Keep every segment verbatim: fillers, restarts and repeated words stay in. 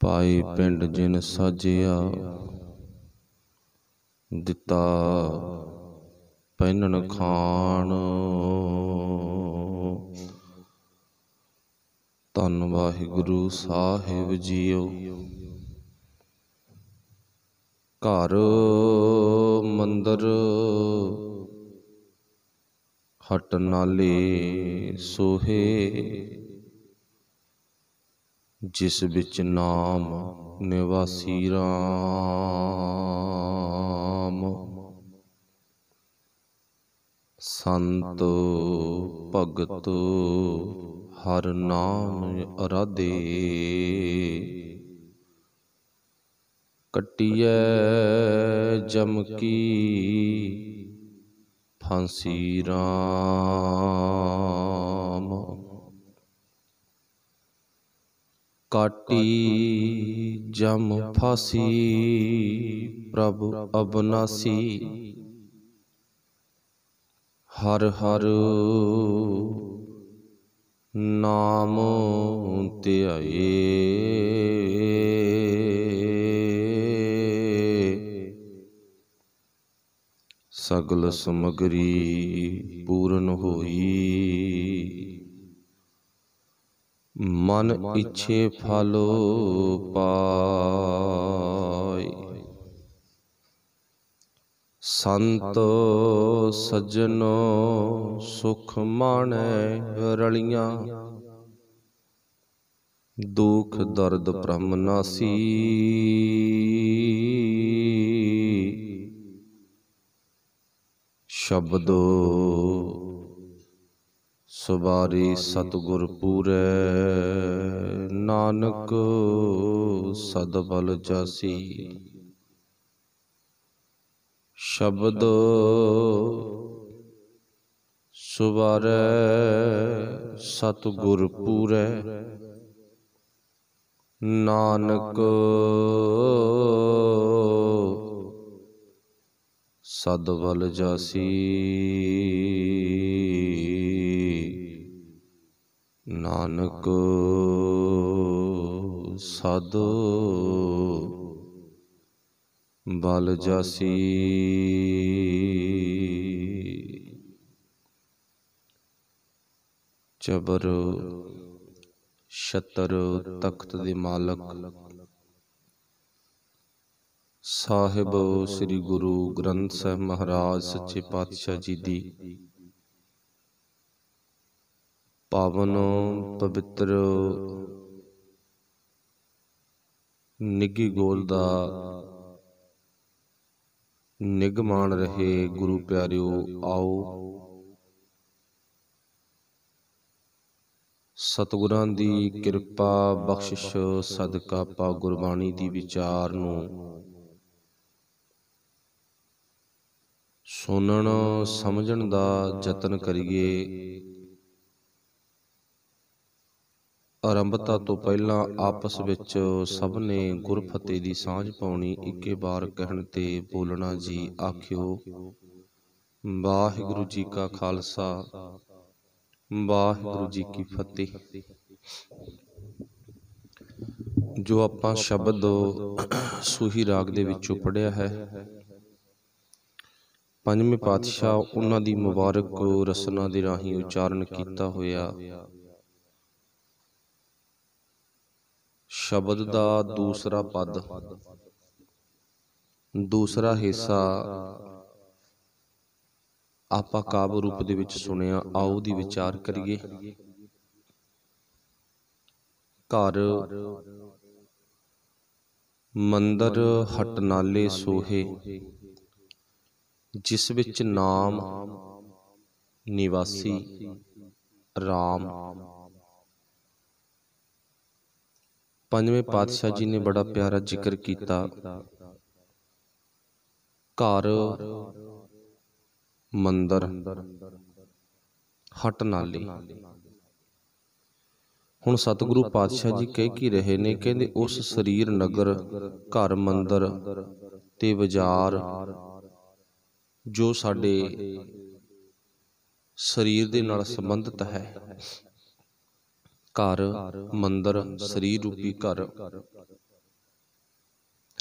पाए पिंड जिन साजिया, दिता पैनन खान। धन वाहिगुरु साहिब जीओ। घर मंदिर हट नाले सोहे, जिस बिच नाम निवासी राम। संत भगत हर नाम अराधे, कटिए जम की फांसी राम। काटी जम फांसी प्रभु अबनासी, हर हर नाम ध्याए। सगल समगरी पूरन होई, मन इच्छे फल पाए। संत सज्जन सुख माणै रलियां, दुख दर्द भ्रम नासी। शब्दो सवारे सतगुर पूरै, नानक सदबल जासी। शब्द सुवारै सतगुर पूरै, नानक सदबल जासी। नानक सद बल जासी। चबर छतर तख्त दे मालक साहिब श्री गुरु ग्रंथ साहिब महाराज सच्चे पातशाह जी दी पावन पवित्र निघी गोल दा निगमान रहे। गुरु प्यारिओ आओ सतगुरां दी किरपा बख्शिश सदका पा गुरबाणी दी विचार नूं सुनन समझण दा जतन करिए। आरंभता तो पहला आपस विच सब ने गुरफतेह दी सांझ पाउणी। इक्के बार कहण ते बोलना जी आखिओ। वाहिगुरु जी का खालसा वाहिगुरु जी की फतेह। जो आपां शब्द सूही राग दे विचों पढ़िया है, पंजवें पातशाह उन्हां दी मुबारक रसना दे राहीं उचारण कीता होया शब्द दा दूसरा पद दूसरा हिस्सा आपां काव्य रूप दे विच सुनिया। आओ दी विचार करिए। घर मंदिर हट नाले सोहे, जिस विच नाम निवासी राम। पंजवें पातशाह जी ने बड़ा प्यारा जिक्र किया। घर मंदिर हट नाले। हुण सतगुरु पातशाह जी कह की रहे ने, कहंदे उस शरीर नगर घर मंदिर ते बाजार जो साडे शरीर दे नाल संबंधित है। घर मंदिर शरीर रूपी घर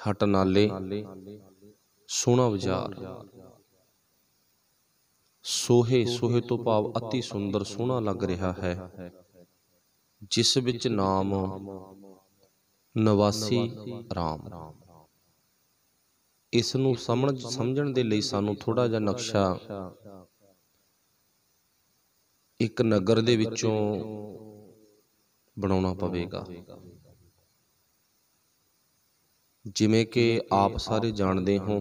हट नाले सोहना बाजार। सोहे सोहे तो भाव अति सुंदर सोहना लग रहा है, जिस विच नाम नवासी राम। इस नूं समझ समझण दे लई सानूं थोड़ा जिहा नक्शा एक नगर दे विचों बनाउणा पवेगा। जिवें कि आप सारे जाणदे हो,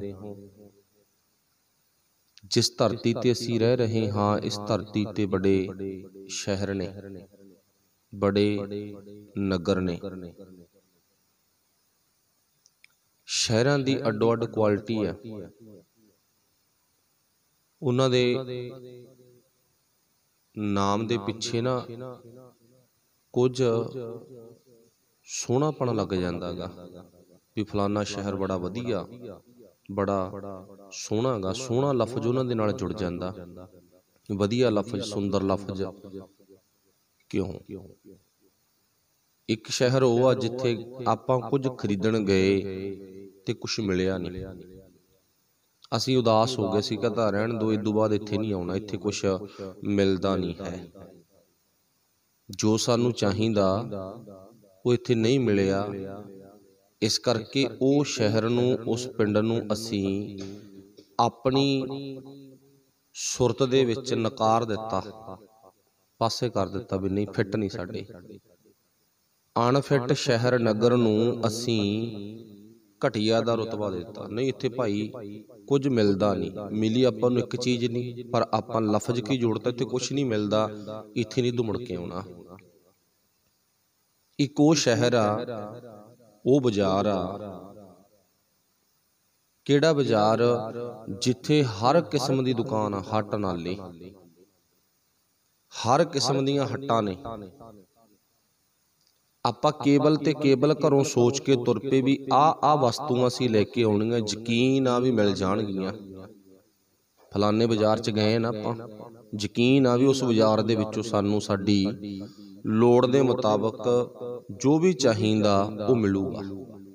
जिस धरती ते असीं रह रहे हाँ, इस धरती ते बड़े शहर ने, बड़े नगर ने। शहरां दी अड्डो अड्ड क्वालिटी है, उन्हां दे नाम दे पिछे ना कुछ सोहणापन लग जांदा गा भी फलाना शहर बड़ा वधिया, बड़ा सोहना गा। सोहना लफज उन्हां दे नाल जुड़ जांदा, वधिया लफज, सुंदर लफज क्यों? एक शहर वो आ जिथे आपां कुछ खरीदण गए ते कुछ मिलिया नहीं, असीं उदास हो गए, असीं कहता रहण दो, इदों बाद इत्थे नहीं आउणा, इत्थे कुछ मिलदा नहीं है। जो सानूं चाहीदा वो इत्थे नहीं मिलिया, इस करके वो शहर नूं, उस पिंड नूं असीं अपनी सुरत दे विच नकार दिता, पासे कर दिता भी नहीं, फिट नहीं साडे। अणफिट शहर नगर नूं असीं घटिया दा रुतबा दिता, नहीं इत्थे भाई कुछ मिलदा नहीं, मिली आपां नूं एक चीज़ नहीं, पर आपां लफज की जोड़ता, इत्थे कुछ नहीं मिलदा, इत्थे नहीं तूं मुड़ के आउणा। एक वो शहर आ, वो बाजार आ, किहड़ा बाजार जिथे हर किस्म की दुकान, हट नाले हर किस्म दीयां हट्टां ने। आपां केबल ते केबल घरों सोच के तुर पे भी आ आ वस्तुआं असीं लैके आउणीआं, यकीन आ भी मिल जाणगीआं। फलाने बाजार च गए ना आपां, यकीन आ भी उस बाजार दे विचों सानूं साडी लोड़ दे मुताबक जो भी चाहिदा वो मिलूगा।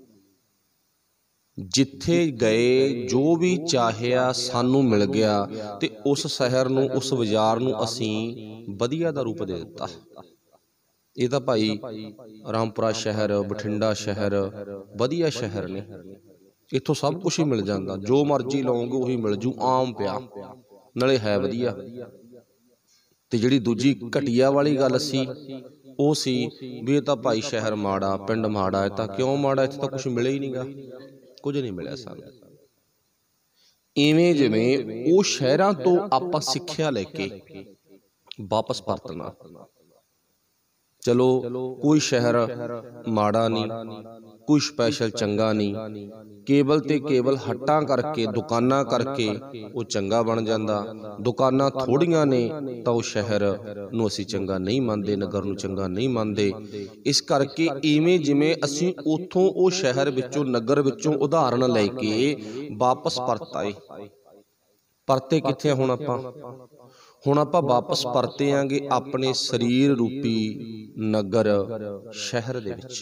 जिथे गए जो भी चाहिया सानू मिल गया, ते उस शहर नूं, उस बाजार नूं असीं वधिया दा रूप दे दिता। ये तां भाई रामपुरा शहर, बठिंडा शहर वधिया शहर ने, इत्थों सब कुछ ही मिल जाता, जो मर्जी लओगे उही मिल जू, आम पिया नाले है वधिया। ते जिहड़ी दूजी घटिया वाली गल सी वो सी भी ये तां भाई शहर माड़ा, पिंड माड़ा, है तां क्यों माड़ा, इत्थे तां कुछ मिले ही नहीं गा, कुछ नहीं मिलिया सानूं। इवें जिवें वो शहरां तो आपां सिੱਖਿਆ लैके वापस परतना। चलो कोई शहर माड़ा नहीं, कोई स्पैशल चंगा नहीं, केवल ते केवल हट्टां करके, दुकानां करके वो चंगा बन जांदा। दुकानां थोड़ियां ने तां वो शहर नूं असीं चंगा नहीं मनदे, नगर नूं चंगा नहीं मनदे। इस करके इवें जिवें असीं उत्थों वो शहर विचों, नगर विचों उदाहरण लैके वापस परत आए। परते कित्थे हुण आपां? हुण आपां वापस परते आंगे अपने शरीर रूपी नगर शहर दे विच।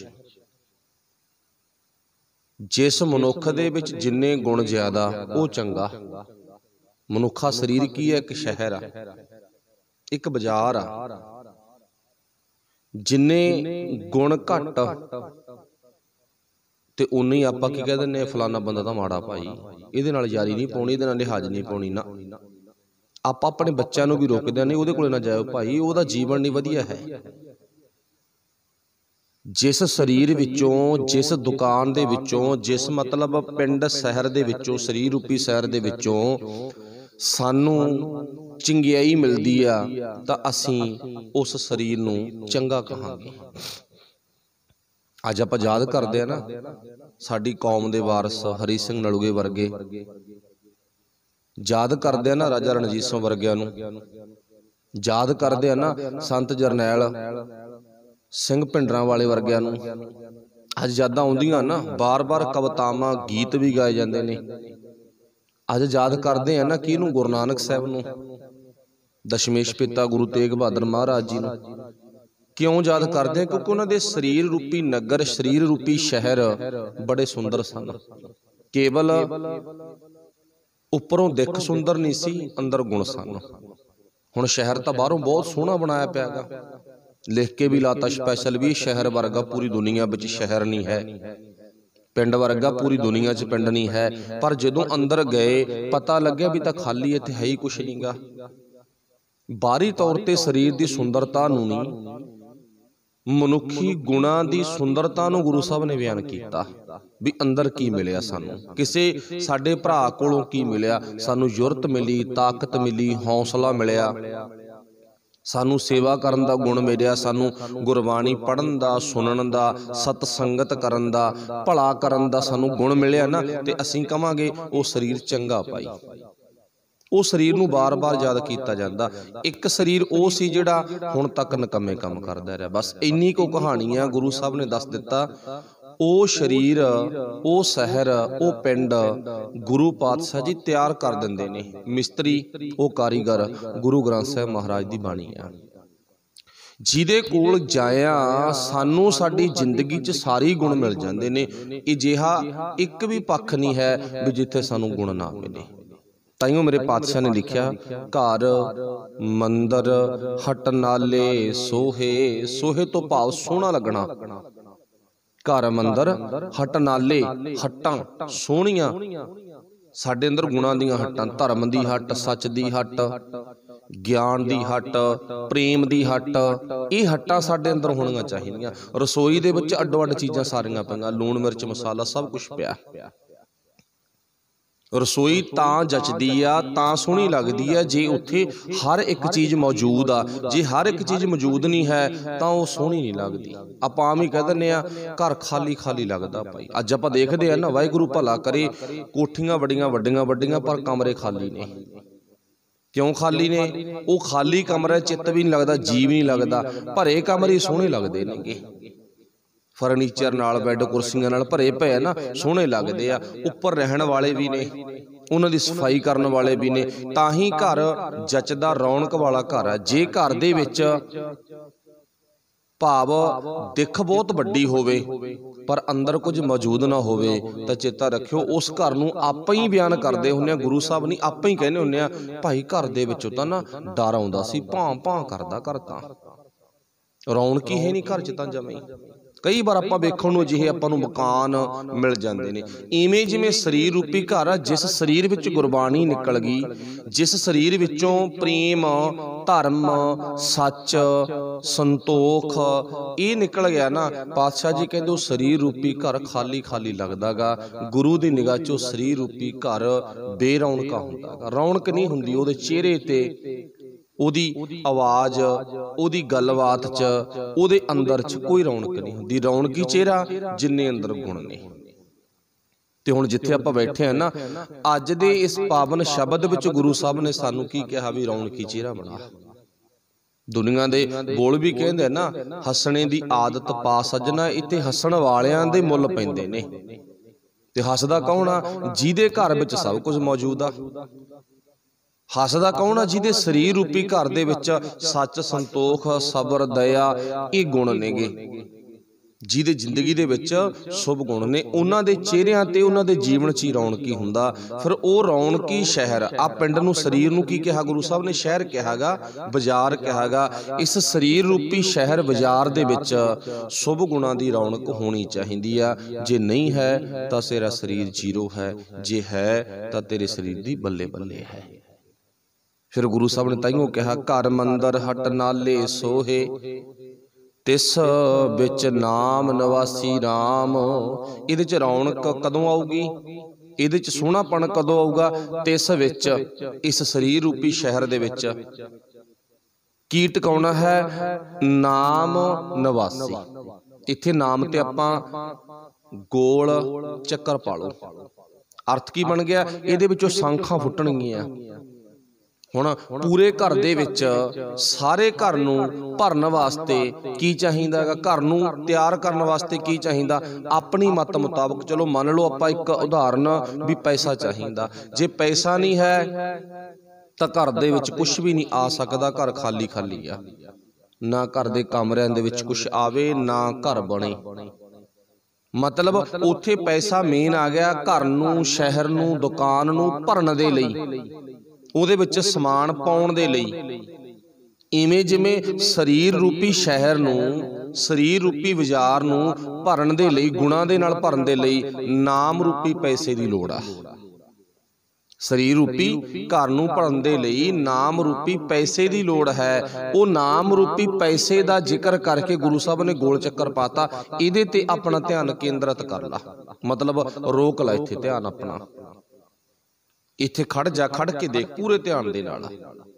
जिस मनुख दे विच जिन्ने गुण ज्यादा वो चंगा। मनुखा शरीर की है? एक शहर आ, एक बाजार आ। जिन्ने गुण घट ते उन्ने ही आपां की कह दिंदे फलाना बंदा तां माड़ा भाई, इहदे नाल यारी नहीं पाउणी, इहदे नाल लिहाज नहीं पाउणी। ना आपां अपने बच्चों नूं भी रोकदे नहीं, उहदे कोले ना जाओ भाई, उहदा जीवन नहीं वधिया है। जिस शरीर विचों, जिस दुकान दे विचों, जिस मतलब पिंड शहर दे विचों, शरीर रूपी शहर दे विचों सानू चंगियाई मिलदी आ, तां असीं उस शरीर नूं चंगा कहांगे। अज आपां याद करदे आ ना साडी कौम दे वारस हरी सिंह नलूए वर्गे, याद करदे आ ना राजा रणजीत सिंह वर्गिਆਂ नूं, याद करदे आ ना संत जरनैल सिंह भिंडरां वाले वर्गिਆਂ नूं। अज यादां आउंदियां ना, बार बार कवितावां गीत भी गाए जांदे ने। अज याद करदे आ ना किहनूं? गुरु नानक साहिब नूं, दशमेश पिता गुरु तेग बहादुर महाराज जी नूं। क्यों याद करते हैं? क्योंकि उन्होंने शरीर रूपी नगर, शरीर रूपी शहर बड़े सुंदर सन। केवल उपरों दिख सुंदर नहीं सी, अंदर गुण सन। हुण शहर तो बाहरों बहुत सोहना बनाया पिया गा, लिख के भी लाता स्पैशल भी शहर वर्गा पूरी दुनिया विच शहर नहीं है, पिंड वर्गा पूरी दुनिया च पिंड नहीं है। पर जदों अंदर गए पता लग्या भी तां खाली इत्थे है ही कुछ नहीं गा। बाहरी तौर ते शरीर की सुंदरता नूं नहीं, मनुखी गुणां दी सुंदरता नूं गुरु साहब ने बयान किया भी अंदर की मिलिया सानू, किसे साडे भरा कोलों की मिलिया, सानू जुरत मिली, ताकत मिली, हौसला मिलिया, सानू सेवा करन दा गुण मिलिया, सानू गुरबाणी पढ़न दा, सुनन दा, सतसंगत करन दा, भला करन दा सानू गुण मिलिया ना, ते असीं कहांगे वो शरीर चंगा पाई। वो शरीर नूं बार बार याद किया जाता। एक शरीर वो सी जिहड़ा हुण तक नकम्मे काम करदा रहा। बस इन्नी को कहानी है गुरु साहब ने दस दिता। वो शरीर, वो शहर, वो पिंड गुरु पातशाह जी तैयार कर दिंदे ने। मिस्त्री वो कारीगर गुरु ग्रंथ साहिब महाराज की बाणी है, जिहदे कोल जाया सानू साडी जिंदगी च सारी गुण मिल जांदे ने। इजिहा एक भी पक्ष नहीं है भी जिथे सानू गुण ना मिले। ताइयों मेरे पातशाह ने लिखा, घर मंदिर हट नाले सोहे, सोहे तो भाव सोहना लगना। घर मंदिर हट नाले, हट्टां सोहणियां, साडे अंदर गुणां दीयां हट्टां, धर्म दी हट, सच दी हट, ज्ञान दी हट, प्रेम दी हट, ये हट्टां साडे अंदर होणियां चाहीदियां। रसोई दे विच अड्डो अड्ड चीज़ां सारियां पईआं, लूण मिर्च मसाला सब कुछ पिया। रसोई तां जचदी आ, तां सोहनी लगदी है जे उत्थे हर एक चीज़ मौजूद आ। जे हर एक चीज़ मौजूद नहीं है तां वो सोहनी नहीं लगदी। आपां आम ही कह दिंदे आ घर खाली खाली लगदा भाई। अज आपां देखदे आ ना, वाहिगुरू भला करे, कोठियां बड़ियां वड्डियां वड्डियां पर कमरे खाली ने। क्यों खाली ने? वो खाली कमरे चित्त भी नहीं लगदा, जी भी नहीं लगदा। भरे कमरे सोहने लगदे नेगे, फर्नीचर नाल, बैड कुर्सियां नाल भरे पे ना, सोहने लगदे आ। उपर रहन वाले भी ने, उन्हां दी सफाई करन वाले भी ने, तां ही घर जचदा रौनक वाला घर है। जे घर दे विच भाव दिख बहुत वड्डी होवे पर अंदर कुछ मौजूद ना होवे तां चेता रखियो उस घर नूं आपां ही बयान करदे हुंदे आ। गुरु साहब नहीं आपां ही कहने हुंदे आ, भाई घर दे विचों तां ना डर आउंदा सी, भां भां करदा घर, तां रौनक ही है नहीं घर च तां जमी। कई बार आपां वेखण नूं जिहे आपां नूं मकान मिल जांदे ने, इवें जिवें शरीर रूपी घर आ, जिस शरीर विच गुरबाणी निकल गई, जिस शरीर विचों प्रेम, धर्म, सच, संतोख ये निकल गया ना, पातशाह जी कहंदे वो शरीर रूपी घर खाली खाली लगदा गा। गुरु दी निगाह चों शरीर रूपी घर बेरौनका हुंदा गा। रौनक नहीं हुंदी उहदे चेहरे ते, उहदी आवाज़, उहदी गलबात च, उहदे अंदर च कोई रौनक नहीं हुंदी। रौनकी चेहरा जिन्ने अंदर गुण ने। ते हुण जिथे आपां बैठे हैं ना, अज दे इस पावन शब्द विच गुरु साहब ने सानू की कहा भी रौनकी चेहरा बना। दुनिया दे बोल भी कहंदे ना, हसणे दी आदत पा सजना, इत्थे हसण वालियां दे मुੱਲ पैंदे ने। ते हसदा कौन आ? जिहदे घर विच सब कुछ मौजूद आ। हसदा कौन आ? जिहदे शरीर रूपी घर दे विच सच, संतोख, सबर, दया ये गुण नेगे, जिहदे जिंदगी दे विच शुभ गुण ने। उन्हां दे चेहरिਆਂ ते उन्हां दे जीवन च ही रौनकी हुंदा। फिर ਉਹ रौनकी शहर आ पिंड नूं, शरीर नूं की कहा गुरु साहब ने? शहर कहागा, बाजार कहागा। इस शरीर रूपी शहर बाजार दे विच शुभ गुणां दी रौनक होनी चाहिदी आ। जे नहीं है तां तेरा शरीर जीरो है, जे है तां तेरे शरीर दी बल्ले बल्ले है। फिर गुरु साहब ने ताइयों कहा, घर मंदिर हट नाले सोहे, तिस बिच नाम नवासी राम। इहदे च रौनक कदों आऊगी? इहदे च सोहणापन कदों आऊगा? तिस विच, इस शरीर रूपी शहर दे विच की टिकाउणा है? नाम नवासी। इत्थे नाम ते आपां गोल चक्कर पा लो। अर्थ की बन गया? इहदे विचों संखां फुੱਟਣਗੀਆਂ। हुण पूरे घर दे विच सारे घर नूं भरन वास्ते की चाहिदा है? घर नूं तैयार करन वास्ते की चाहिदा? अपनी मत मुताबक, चलो मान लो आपां एक उदाहरण भी पैसा चाहिदा। जे पैसा नहीं है तां घर दे विच कुछ भी नहीं आ सकदा, घर खाली खाली आ। ना घर दे कमरिਆਂ ਦੇ ਵਿੱਚ कुछ आवे, ना घर बने। मतलब उत्थे पैसा मेन आ गया घर नूं, शहर नूं, दुकान नूं भरन दे लई, ਉਹਦੇ ਵਿੱਚ समान पाउण दे लई। इवें जिवें शरीर रूपी शहर नूं, शरीर रूपी बाजार नूं भरन दे लई, गुणां दे नाल भरन दे लई नाम रूपी पैसे दी लोड़ आ। शरीर रूपी घर नूं भरन दे लई नाम रूपी पैसे दी लोड़ है। वो नाम रूपी पैसे दा जिक्र करके गुरु साहब ने गोल चक्कर पाता, इहदे ते अपना ध्यान केंद्रित कर ला। मतलब रोक ला इत्थे ध्यान अपना, इत्थे खड़ जा, खड़ के देख पूरे ध्यान दे नाल।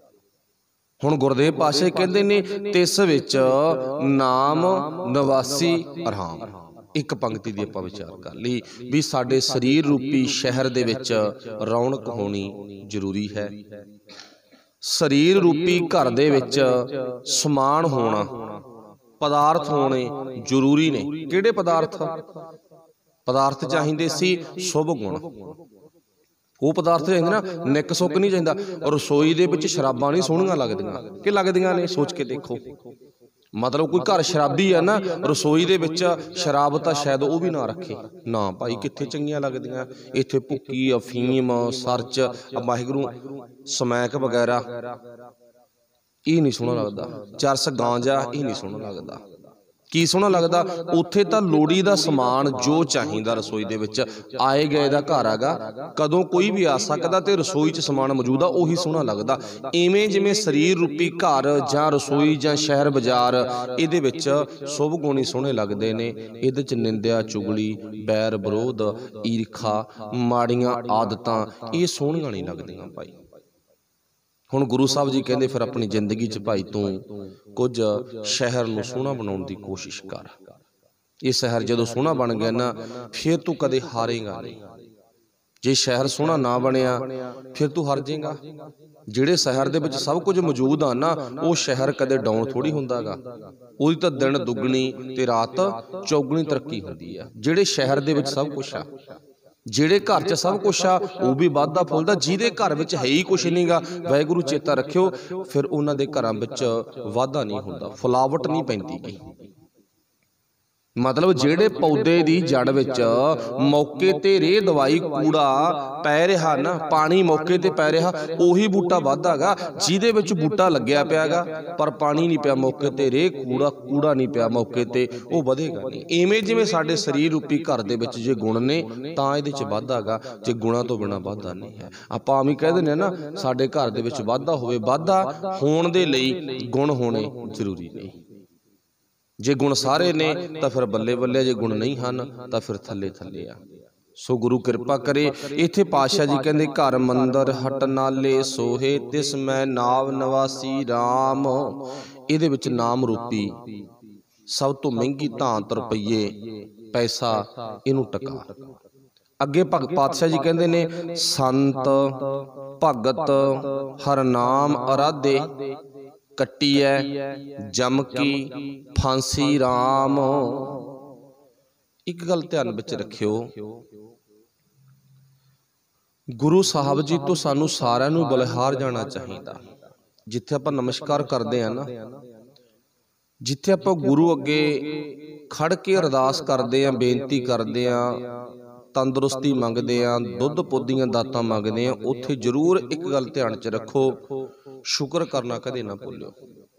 हुण गुरदेव पातशाह कहंदे ने तिस विच नाम निवासी आराम। एक पंक्ति दी आपां विचार कर लई भी साडे शरीर रूपी शहर दे विच रौनक होनी जरूरी है। शरीर रूपी घर दे विच समान होना, पदार्थ होने जरूरी ने। किहड़े पदार्थ? पदार्थ चाहिंदे सी शुभ गुण। वो पदार्थ चाहिए ना, निक सुक नहीं चाहिए। रसोई दे विच शराबां नहीं सोहणियां लगदियां कि लगदियां ने? सोच के देखो। मतलब कोई घर शराबी है ना, रसोई दे विच शराब तां शायद वो भी ना रखे ना भाई, कित्थे चंगियां लगदियां। इत्थे भुक्की, अफीम, सरच, वाहिगुरू, समैक वगैरह ये नहीं सोहना लगदा। चरस, गांजा ये नहीं सोहना लगदा। की सोहना लगदा? उत्थे तां लोड़ी दा समान जो चाहिदा रसोई दे विच आए गए दा घर आगा, कदों कोई भी आ सकदा ते रसोई च समान मौजूद आ, उही सोहना लगदा। इवें जिवें शरीर रूपी घर जां रसोई जां शहर बाजार, इहदे विच शुभ गुण ही सोहणे लगदे ने। इहदे च निंदिया, चुगली, बैर विरोध, ईरखा, माड़ियां आदतां ये सोहणियां नहीं लगदियां भाई। हुण गुरु साहब जी कहंदे फिर अपनी जिंदगी च भाई तू कुछ शहर नूं सोहना बनाउण दी कोशिश कर। ये शहर जदों सोहना बन गया ना, फिर तू कदे हारेगा नहीं। जे शहर सोहना ना बनिया फिर तू हार जाएगा। जिहड़े शहर दे विच सब कुछ मौजूद आ ना, वो शहर कदे डाउन थोड़ी हुंदा गा। ਉਹਦੀ ਤਾਂ दिन दुगनी ते रात चौगुनी तरक्की हुंदी आ। जिहड़े शहर दे विच सब कुछ आ, ਜਿਹੜੇ घर च सब कुछ आ, वो भी वाधा फुलदा। जिहदे घर विच है ही कुछ नहीं गा, वाहिगुरू चेता रखियो, फिर उन्हां दे घरां विच वाधा नहीं हुंदा, फुलावट नहीं पैंदी गी। मतलब जिहड़े पौधे दी जड़ विच मौके ते रेह दवाई कूड़ा पै रहा ना, पानी मौके ते पै रहा, उही बूटा वाधा गा। जिहदे विच बूटा लग्या पिया गा पर पानी नहीं पिया मौके ते, रेह कूड़ा कूड़ा नहीं पिया मौके ते, वो वधेगा नहीं। इवें जिवें साडे शरीर रूपी घर दे विच जे गुण ने तां इहदे च वाधा गा, जे गुणां तो बिना वाधा नहीं है। आपां आम ही कह दिंदे ना, साडे घर दे विच वाधा होवे, वाधा होण दे लई गुण होणे जरूरी नहीं। जे गुण सारे ने तो फिर बल्ले बल्ले, जे गुण नहीं हन तो फिर थले थले आ। सो गुरु कृपा करे। इत्थे पातशाह जी कहंदे घर मंदिर हट नाले सोहे, तिस मैं नाव नवासी राम। इहदे विच नाम रूपी सब तो महंगी धात रुपये पैसा, इनू टका। अगे भगत पातशाह जी कहंदे ने संत भगत हर नाम अराधे, कट्टी है जमकी फांसी राम। एक गल ध्यान विच रखियो, गुरु साहब जी तो सानू सारिआं नूं बलिहार जाना चाहिदा। जिथे आपां नमस्कार करदे आ ना, जिथे आपां गुरु अगे खड़ के अरदास करदे आ, बेनती करदे आ, तंदुरुस्ती मंगदे आ, दुध पुद्दियां दातां मंगदे आ, उत्थे जरूर एक गल ध्यान च रखो, शुक्र करना कदे ना भुल्लिओ।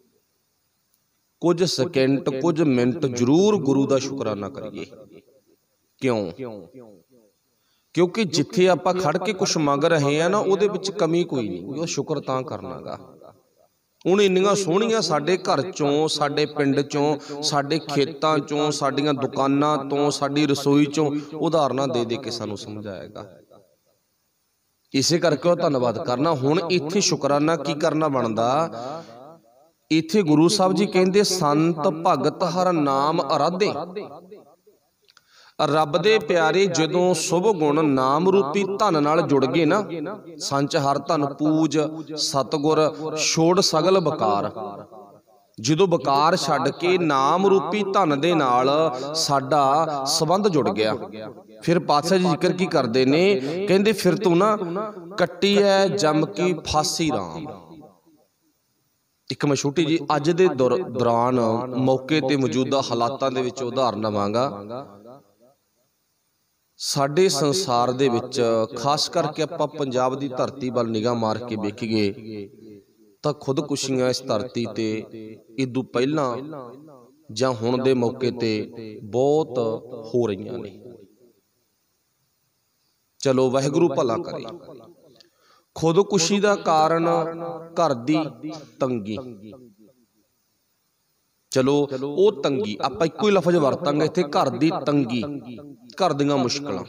कुछ सेकंड कुछ मिनट जरूर गुरु का शुकराना करिए। क्यों? क्योंकि जिथे आपां खड़ के कुछ मंग रहे हैं ना, उहदे विच कमी कोई नहीं, वो शुक्र तां करना गा। हुण इन्नियां सोहणियां साडे घर चों, साडे पिंड चों, साडे खेतां चों, साडीआं दुकानां तों, साडी रसोई चों उदाहरणां दे दे के सानूं समझाएगा। इसे करके धन्नवाद करना। हुण इत्थे शुकराना की करना बनदा? इत्थे गुरु साहब जी कहंदे संत भगत हर नाम अराधे। रब दे प्यारे जदों शुभ गुण नाम रूपी धन नाल जुड़ गए ना, संच हर धन पूज सतगुर छोड़ सगल बकार। जदों बकार छड्ड के नाम रूपी धन दे नाल साडा संबंध जुड़ गया, फिर पातशाह जी जिक्र की करते ने, कहते फिर तू ना कट्टी है जम की फांसी राम। एक मैं छोटी जी अज दे दौरान मौके ते मौजूदा हालातां दे विच उदाहरण लवांगा। साडे संसार दे विच खास करके आपां पंजाब दी धरती वल निगाह मार के वेखीए तां खुदकुशियां इस धरती ते इदों पहलां जां हुण दे मौके ते बहुत हो रहीआं ने। चलो वाहिगुरू भला करे। खुदकुशी दा कारण घर दी तंगी। चलो वो तंगी आपां इक्को ही लफज वरतांगे इत्थे, घर दी तंगी, घर दीआं मुश्किलां।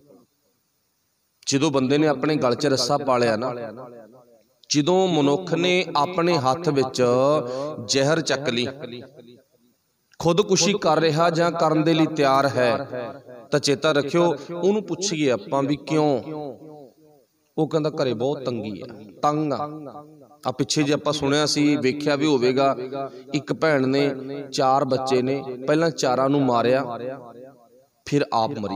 जदों बंदे ने अपने गल च रस्सा पालिया ना, जदों मनुख ने अपने हथ विच जहर चक ली, खुदकुशी कर रहा जां करन दे लई तैयार है, तां चेता रखियो उहनूं पुछीए आपां भी क्यों। वो कहंदा घरे बहुत तंगी है, तंग आ। आ पिछे जे आपां सुनिया सी, वेख्या भी होवेगा, एक भैन ने चार बच्चे ने, पहलां चारां नूं मारिया फिर आप मरी।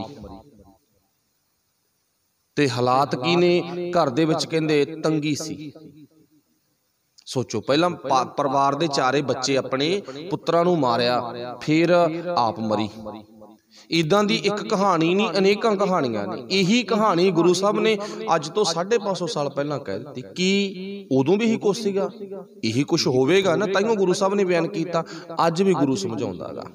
ते हालात की ने घर दे विच, कहंदे तंगी सी। सोचो पहलां परिवार दे चारे बच्चे अपने पुत्रां नूं मारिया फिर आप मरी। इदां दी एक कहानी नहीं, अनेकां कहानियां ने। यही कहानी गुरु साहब ने अज तो साढ़े पांच सौ साल पहलां कह दी कि उदों भी यही कुछ सीगा, यही कुछ होवेगा ना, ताइयों गुरु साहब ने बयान कीता। अज भी गुरु समझाउंदा गा।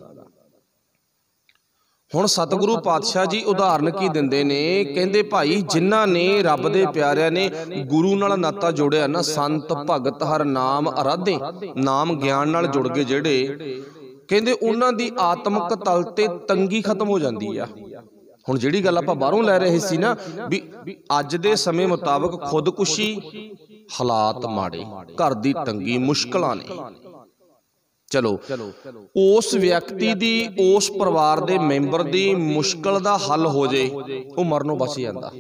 हुण सतगुरु पातशाह जी उदाहरण की दिंदे ने, कहंदे भाई जिन्हां ने रब दे प्यारिਆਂ ने गुरु नाल नाता जोड़िया ना, संत भगत हर नाम अराधे, नाम ज्ञान नाल जुड़ गए जेड़े, कहंदे उन्हां दी आत्मक तल ते तंगी खत्म हो जांदी आ। हुण जिहड़ी गल आपां बाहरों लै रहे सी ना भी अज दे समय मुताबक खुदकुशी, हालात माड़े, घर दी तंगी, मुश्किलां ने। चलो उस व्यक्ति दी, उस परिवार दे मैंबर दी मुश्किल दा हल हो जाए, वो मरनों बच जांदा।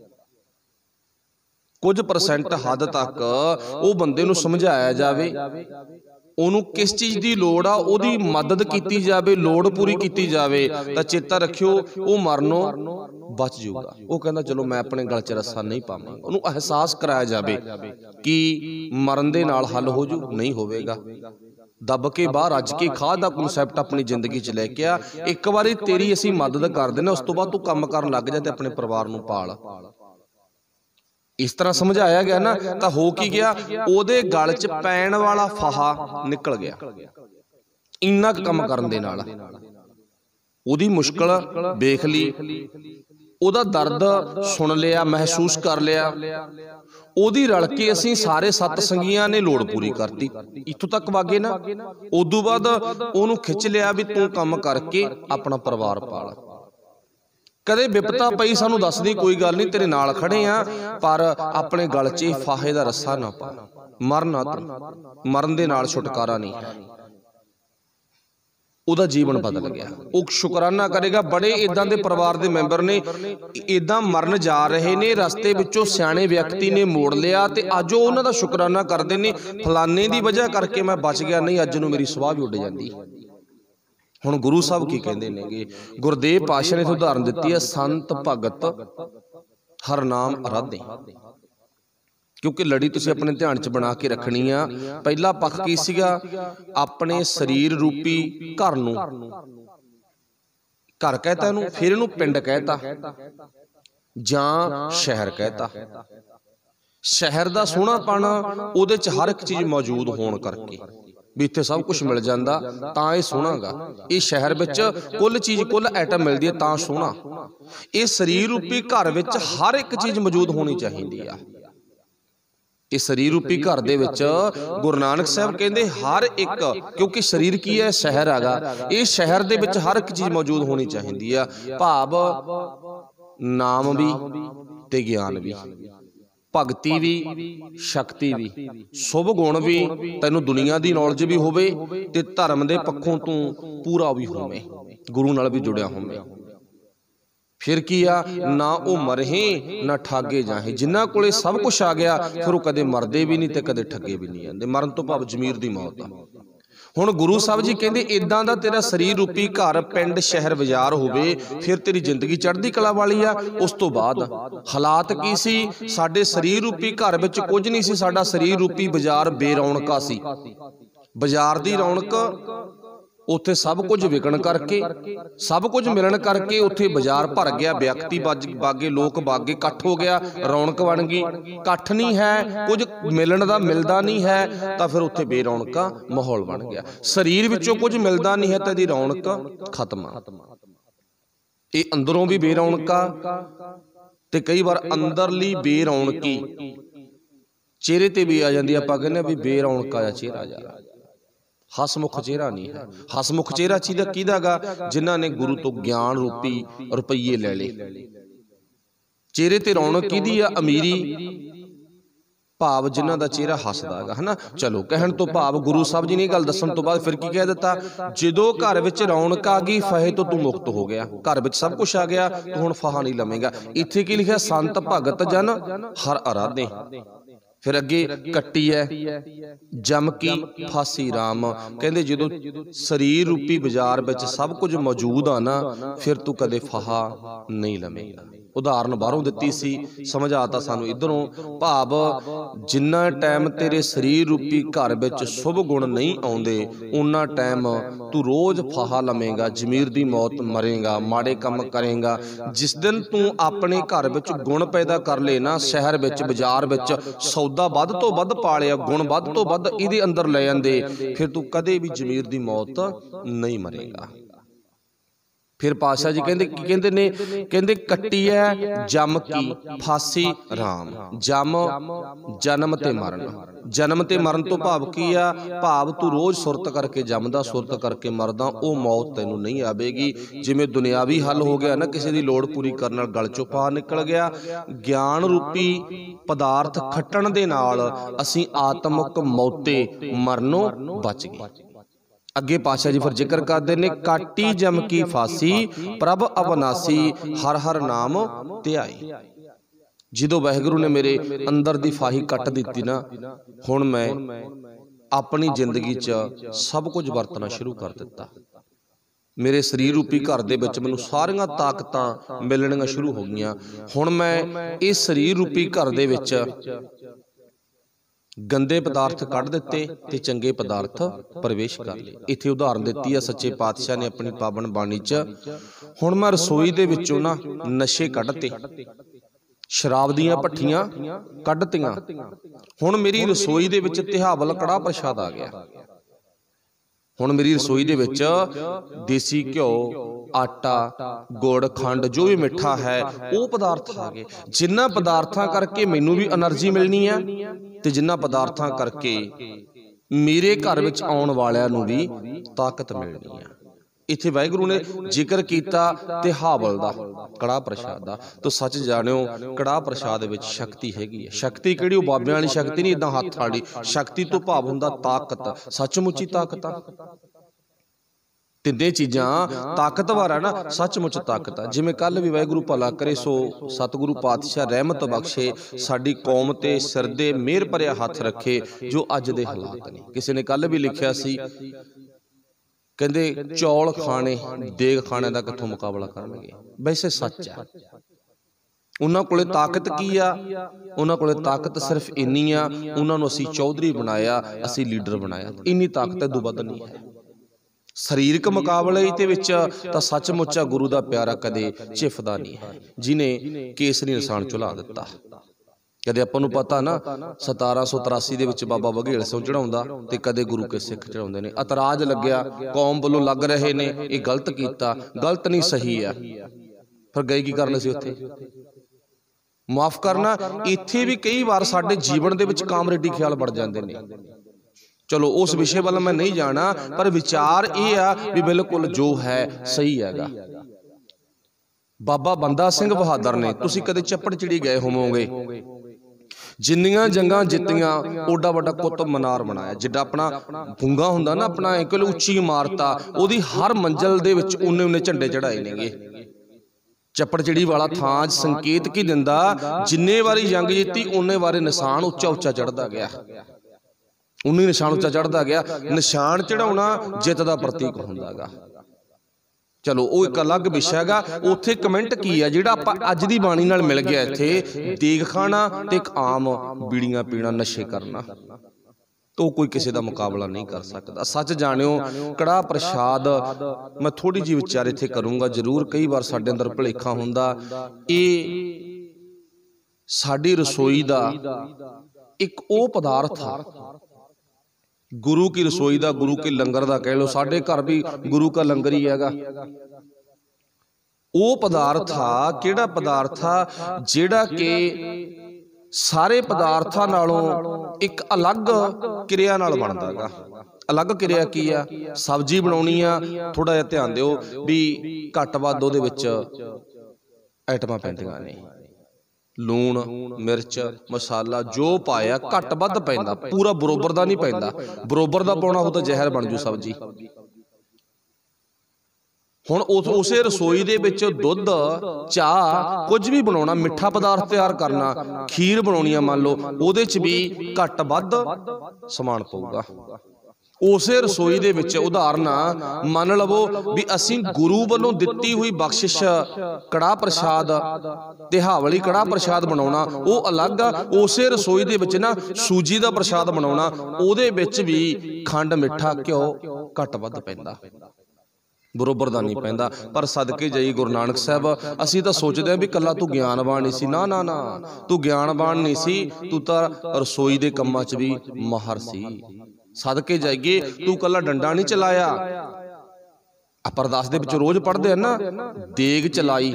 कुछ परसेंट हद तक वो बंदे नूं समझाया जावे, ओनू किस चीज़ की लोड़ आ, ओदी मदद की जाए, लोड़ पूरी की जाए, तो चेता रखियो वो मरनों बच जाऊगा। वो कहना चलो मैं अपने गल च रस्सा नहीं पावांगा। ओनू एहसास कराया जाए कि मरन दे नाल हल हो जू, नहीं होवेगा। दब के बाहर अज के खा दा कॉन्सैप्ट अपनी जिंदगी च लैके आ। एक बारी तेरी असीं मदद कर देना, उस तो बाद तू काम करन लग जा ते अपने परिवार नूं पाल। इस तरह समझाया गया ना, तो हो की गया, ओदे गल च पैण वाला फाहा निकल गया। इन्ना काम करन दे नाल ओदी मुश्किल देख ली, ओदा दर्द सुन लिया, महसूस कर लिया, ओदी रल के असीं सारे सत संगियां ने लोड़ पूरी करती। इत्थों तक वागे ना, उदों बाद ओनू खिच लिया भी तू काम करके अपना परिवार पाल। कदे विपता पई सानू दस दी, कोई गल नहीं, तेरे नाल खड़े आ, पर अपने गल च फाहे दा रस्सा ना पा, मरना तू, मरन दे नाल छुटकारा नहीं है। उदा जीवन बदल गया, वो शुकराना करेगा। बड़े इदां दे परिवार दे मैंबर ने इदां मरन जा रहे ने, रस्ते विचों सियाणे व्यक्ति ने मोड़ लिया ते अज उन्हां दा शुकराना करदे ने, फलाने दी वजह करके मैं बच गया, नहीं अज नूं मेरी सुआह भी उड़ जांदी। हुण गुरु साहब की कहंदे नेगे, गुरदेव पातशाह ने उदाहरण दित्ती है, संत भगत हर नाम अराधे। क्योंकि लड़ी तुसीं अपने ध्यान च बना के रखनी आ। पहला पक्ष की सीगा, अपने शरीर रूपी घर नूं, घर कहता इहनूं, फिर इहनूं पिंड कहता जां शहर कहता। शहर दा सोहणापन उहदे च हर एक चीज़ मौजूद होण करके भी इत्थे सब कुछ मिल जांदा तां इह सोहणा गा। इह शहर विच कुल चीज़, कुल आइटम मिलदी है तां सोहणा। इह शरीर रूपी घर विच हर एक चीज़ मौजूद होनी चाहिदी आ। इस शरीर रूपी घर दे विच गुरु नानक साहब कहंदे हर एक, क्योंकि शरीर की है शहर आगा, इस शहर दे विच हर एक चीज़ मौजूद होनी चाहिदी आ। भाव नाम भी ते ज्ञान भी, भगती भी, शक्ति भी, शुभ गुण भी, तैनूं दुनिया दी नॉलेज भी होवे ते धर्म दे पक्षों तू पूरा भी होवे, गुरु नाल भी जुड़िया होवे। फिर की आ ना वो मरहे ना ठागे जाहे। जिन्हां कोले सब कुछ आ गया फिर वो कदे मरदे भी नहीं ते कदे ठगे भी नहीं आंदे। मरन तो भाव जमीर दी मौत आ। हुण गुरु साहब जी कहते इदां दा तेरा शरीर रूपी घर पिंड शहर बाजार होवे फिर तेरी जिंदगी चढ़दी कला वाली आ। उस तो बाद हालात की सी, साडे शरीर रूपी घर विच कुछ नहीं सी, साडा शरीर रूपी बाजार बेरौनका सी। बाजार दी रौनक उत्थे सब कुछ विकण करके, सब कुछ मिलन करके उत्थे बाजार भर गया, व्यक्ति बागे, लोग बागे, कट्ठ हो गया, रौनक बन गई। कट्ठ नहीं है, कुछ मिलन दा मिलदा नहीं है, तो फिर उत्थे बेरौनका माहौल बन गया। शरीर विचों कुछ मिलदा नहीं है तो इहदी रौनक खत्म। ये अंदरों भी बेरौनका, ते कई बार अंदरली बेरौनकी चेहरे ते भी आ जाती। आपां कहने भी बेरौनका दा चेहरा जा, हसमुख चेहरा नहीं है। हसमुख चेहरा चीदा किहदा गा? जिन्हां ने गुरु तो ज्ञान रूपी रुपये ले ले। चेहरे ते रौनक किहदी आ? अमीरी भाव जिन्हां दा चेहरा हसदा है ना। चलो कहण तो भाव गुरु साहब जी ने गल दस्सण तो बाद फिर की कह दिता, जदों घर विच रौनक आ गई फहे तो तू मुक्त हो गया, घर विच सब कुछ आ गया, तू हुण फाहा नहीं लवेगा। इत्थे की लिखिया? संत भगत जन हर आराधे। फिर अगे कट्टी है जम की फासी राम। कहते जो शरीर रूपी बाजार विच सब कुछ मौजूद आ ना, फिर तू कदे फाहा नहीं लवेगा। उदाहरण बाहरों दिती सी, समझ आता सानू इधरों। भाव जिन्ना टाइम तेरे शरीर रूपी घर विच शुभ गुण नहीं आउंदे, उन्ना टाइम तू रोज फाहा लवेगा, जमीर दी मौत मरेगा, माड़े काम करेगा। जिस दिन तू अपने घर विच गुण पैदा कर ले ना, शहर विच बाजार विच सौदा वध तो वध पा लिया, गुण वध तो वध इहदे अंदर ले आंदे, फिर तू कदे भी जमीर दी मौत नहीं मरेगा। फिर पातशाह जी कहते की कहते ने, कहते कट्टी है जम की फासी राम। जम जन्म ते मरण, जन्म ते मरण तो भाव की आ? भाव तू रोज सुरत करके जमदा, सुरत करके मरदा, वो मौत तैनू नहीं आवेगी। जिवें दुनियावी हल हो गया ना, किसी की लोड़ पूरी करन नाल गल चों फाहा निकल गया, ज्ञान रूपी पदार्थ खट्टण दे नाल असीं आत्मक मौते मरनों बच गए। अगे पातशाह जी फिर जिक्र करते ने, काटी जम की फासी प्रभ अवनासी हर हर नाम ध्याई। जिदों वाहिगुरू ने मेरे अंदर दी फाही कट दी ना, हुण मैं अपनी जिंदगी च सब कुछ वरतना शुरू कर दिता। मेरे शरीर रूपी घर दे विच मैनूं सारियां ताकतां मिलणियां शुरू हो गईयां। हुण मैं इस शरीर रूपी घर दे विच गंदे पदार्थ कढ़ दिते ते चंगे पदार्थ प्रवेश कर लए। इत्थे उदाहरण दित्ती है सच्चे पातशाह ने अपनी पावन बाणी च। हुण मैं रसोई दे विचों ना नशे कढ़ते, शराब दीयां भट्ठियां कढ़तियां, हुण मेरी रसोई दे विच तिहावल कड़ाह प्रशाद आ गया। हुण मेरी रसोई दे विच देसी घ्यो, आटा, गुड़, खंड जो भी मिठा है वो पदार्थ आ गए। जिन्हां पदार्थां करके मैनूं भी एनर्जी मिलनी है, ते जिन्हां पदार्थां करके मेरे घर विच आउण वालियां नूं भी ताकत मिलनी है। इत्थे वाहिगुरू ने जिक्र किया तिहावल दा, कड़ाह प्रशाद दा। तो सच जाणिओ कड़ाह प्रशाद विच शक्ति हैगी है। शक्ति किहड़ी? बाबियां वाली शक्ति नहीं, इदां हत्थ वाली शक्ति तो भाव हुंदा ताकत, सचमुची ताकत। तिन्ने चीज़ां ताकतवर है ना, सचमुच ताकत है। जिवें कल भी वाहिगुरू भला करे सो सतगुरु पातशाह रहमत बख्शे, साडी कौम ते सिर दे मेहर भरिया हत्थ रखे जो अज दे हालात ने। किसी ने कल भी लिखिया सी, कहंदे चौल खाने देग खाने का कित्थों मुकाबला करनगे। वैसे सच है, उन्हां कोले ताकत की आ? उन्हां कोले ताकत सिर्फ इन्नी आ, उन्हां नूं असीं चौधरी बनाया, असीं लीडर बनाया, इन्नी ताकत इदों वध नहीं है। सरीरक मुकाबले दे विच तां सचमुच्चा गुरु दा प्यारा कदे झिफदा नहीं है, जिन्हें केसरी निशान चुला दिता। कदे आपां नूं पता ना सतारां सौ तरासी दे विच बाबा बघेल सिंह चढ़ाउंदा ते कदे गुरु के सिख चढ़ाउंदे ने। इतराज लग्या, कौम वालों लग रहे ने ये गलत कीता, गलत नहीं सही है। फिर गए की करने सी उत्थे? माफ करना, इत्थे भी कई बार साडे जीवन दे विच कामरेडी ख्याल बढ़ जांदे ने। चलो उस विषय वाल मैं नहीं जाना, पर विचार ये आ भी बिल्कुल जो है सही हैगा। बाबा बंदा सिंह बहादुर ने, तुसीं कदे चप्पड़चिड़ी गए होवोगे, जिन्नियां जंगां जित्तियां ओडा वड्डा कुतुब मीनार बनाया, जिड्डा अपना भुंगा हुंदा ना, अपना एक उच्ची इमारत आ, ओदी हर मंजिल दे विच उन्ने उन्ने झंडे चढ़ाए नेगे। चप्पड़चिड़ी वाला थां संकेत की दिंदा, जिन्ने वारी जंग जित्ती उन्ने वारे निशान उच्चा उच्चा चढ़दा गया। उन्नी निशान उच्चा चढ़ता गया। निशान चढ़ाउणा जित का प्रतीक हुंदा गा। चलो वो एक अलग विषय हैगा। उत्थे कमेंट की है जिहड़ा आपां अज दी बाणी नाल मिल गया, इत्थे देग खाना ते एक आम बीड़ियां पीना, नशे करना, तो कोई किसी का मुकाबला नहीं कर सकता। सच जानियो कड़ा प्रसाद मैं थोड़ी जी विचार इत्थे करूँगा जरूर। कई बार साडे अंदर भुलेखा हुंदा, ये साडी रसोई दा एक वो पदार्थ आ, गुरु की रसोई दा, गुरु के लंगर दा कह लो, साडे घर भी गुरु का लंगर ही हैगा। वो पदार्थ आ, किहड़ा पदार्थ आ जिहड़ा कि सारे पदार्थां नालों एक अलग क्रिया नाल बनदा गा। अलग क्रिया की आ? सब्जी बनाउणी आ, थोड़ा जिहा ध्यान दिओ भी घट वध उहदे विच आइटमां पैंदियां ने, लूण मिर्च मसाला जो पाया घट वध पैंदा, पूरा बरोबर दा नहीं पैंदा। बरोबर दा पाउणा हो तां जहर बन जू सब्जी। हुण उस उसे रसोई दे विच दुध चाह कुछ भी बनाउणा, मिठा पदार्थ तैयार करना, खीर बनाउणी आ मान लो, उहदे च भी घट वध समान पऊगा। उसे रसोई दे विच उदाहरण मान लवो भी असीं गुरु वालों दित्ती हुई बख्शिश कड़ा प्रसाद ते हावली कड़ा प्रसाद बनाउणा वो अलग आ। उसे रसोई दे विच ना सूजी दा प्रसाद बनाउणा, उहदे विच भी खंड मिठा घिओ घट वध पैंदा, बरोबर दा नहीं पैंदा। पर सदके जाई गुरु नानक साहब, असीं तां सोचदे आ भी कल्ला तू ज्ञानवान नहीं सी। ना ना ना, तू ज्ञानवान नहीं सी, तू तां रसोई दे कम्मां च भी माहर सी। सदके जाइए तू कल्ला डंडा नहीं चलाया। आप अरदास दे विच रोज पढ़दे हैं ना, देग चलाई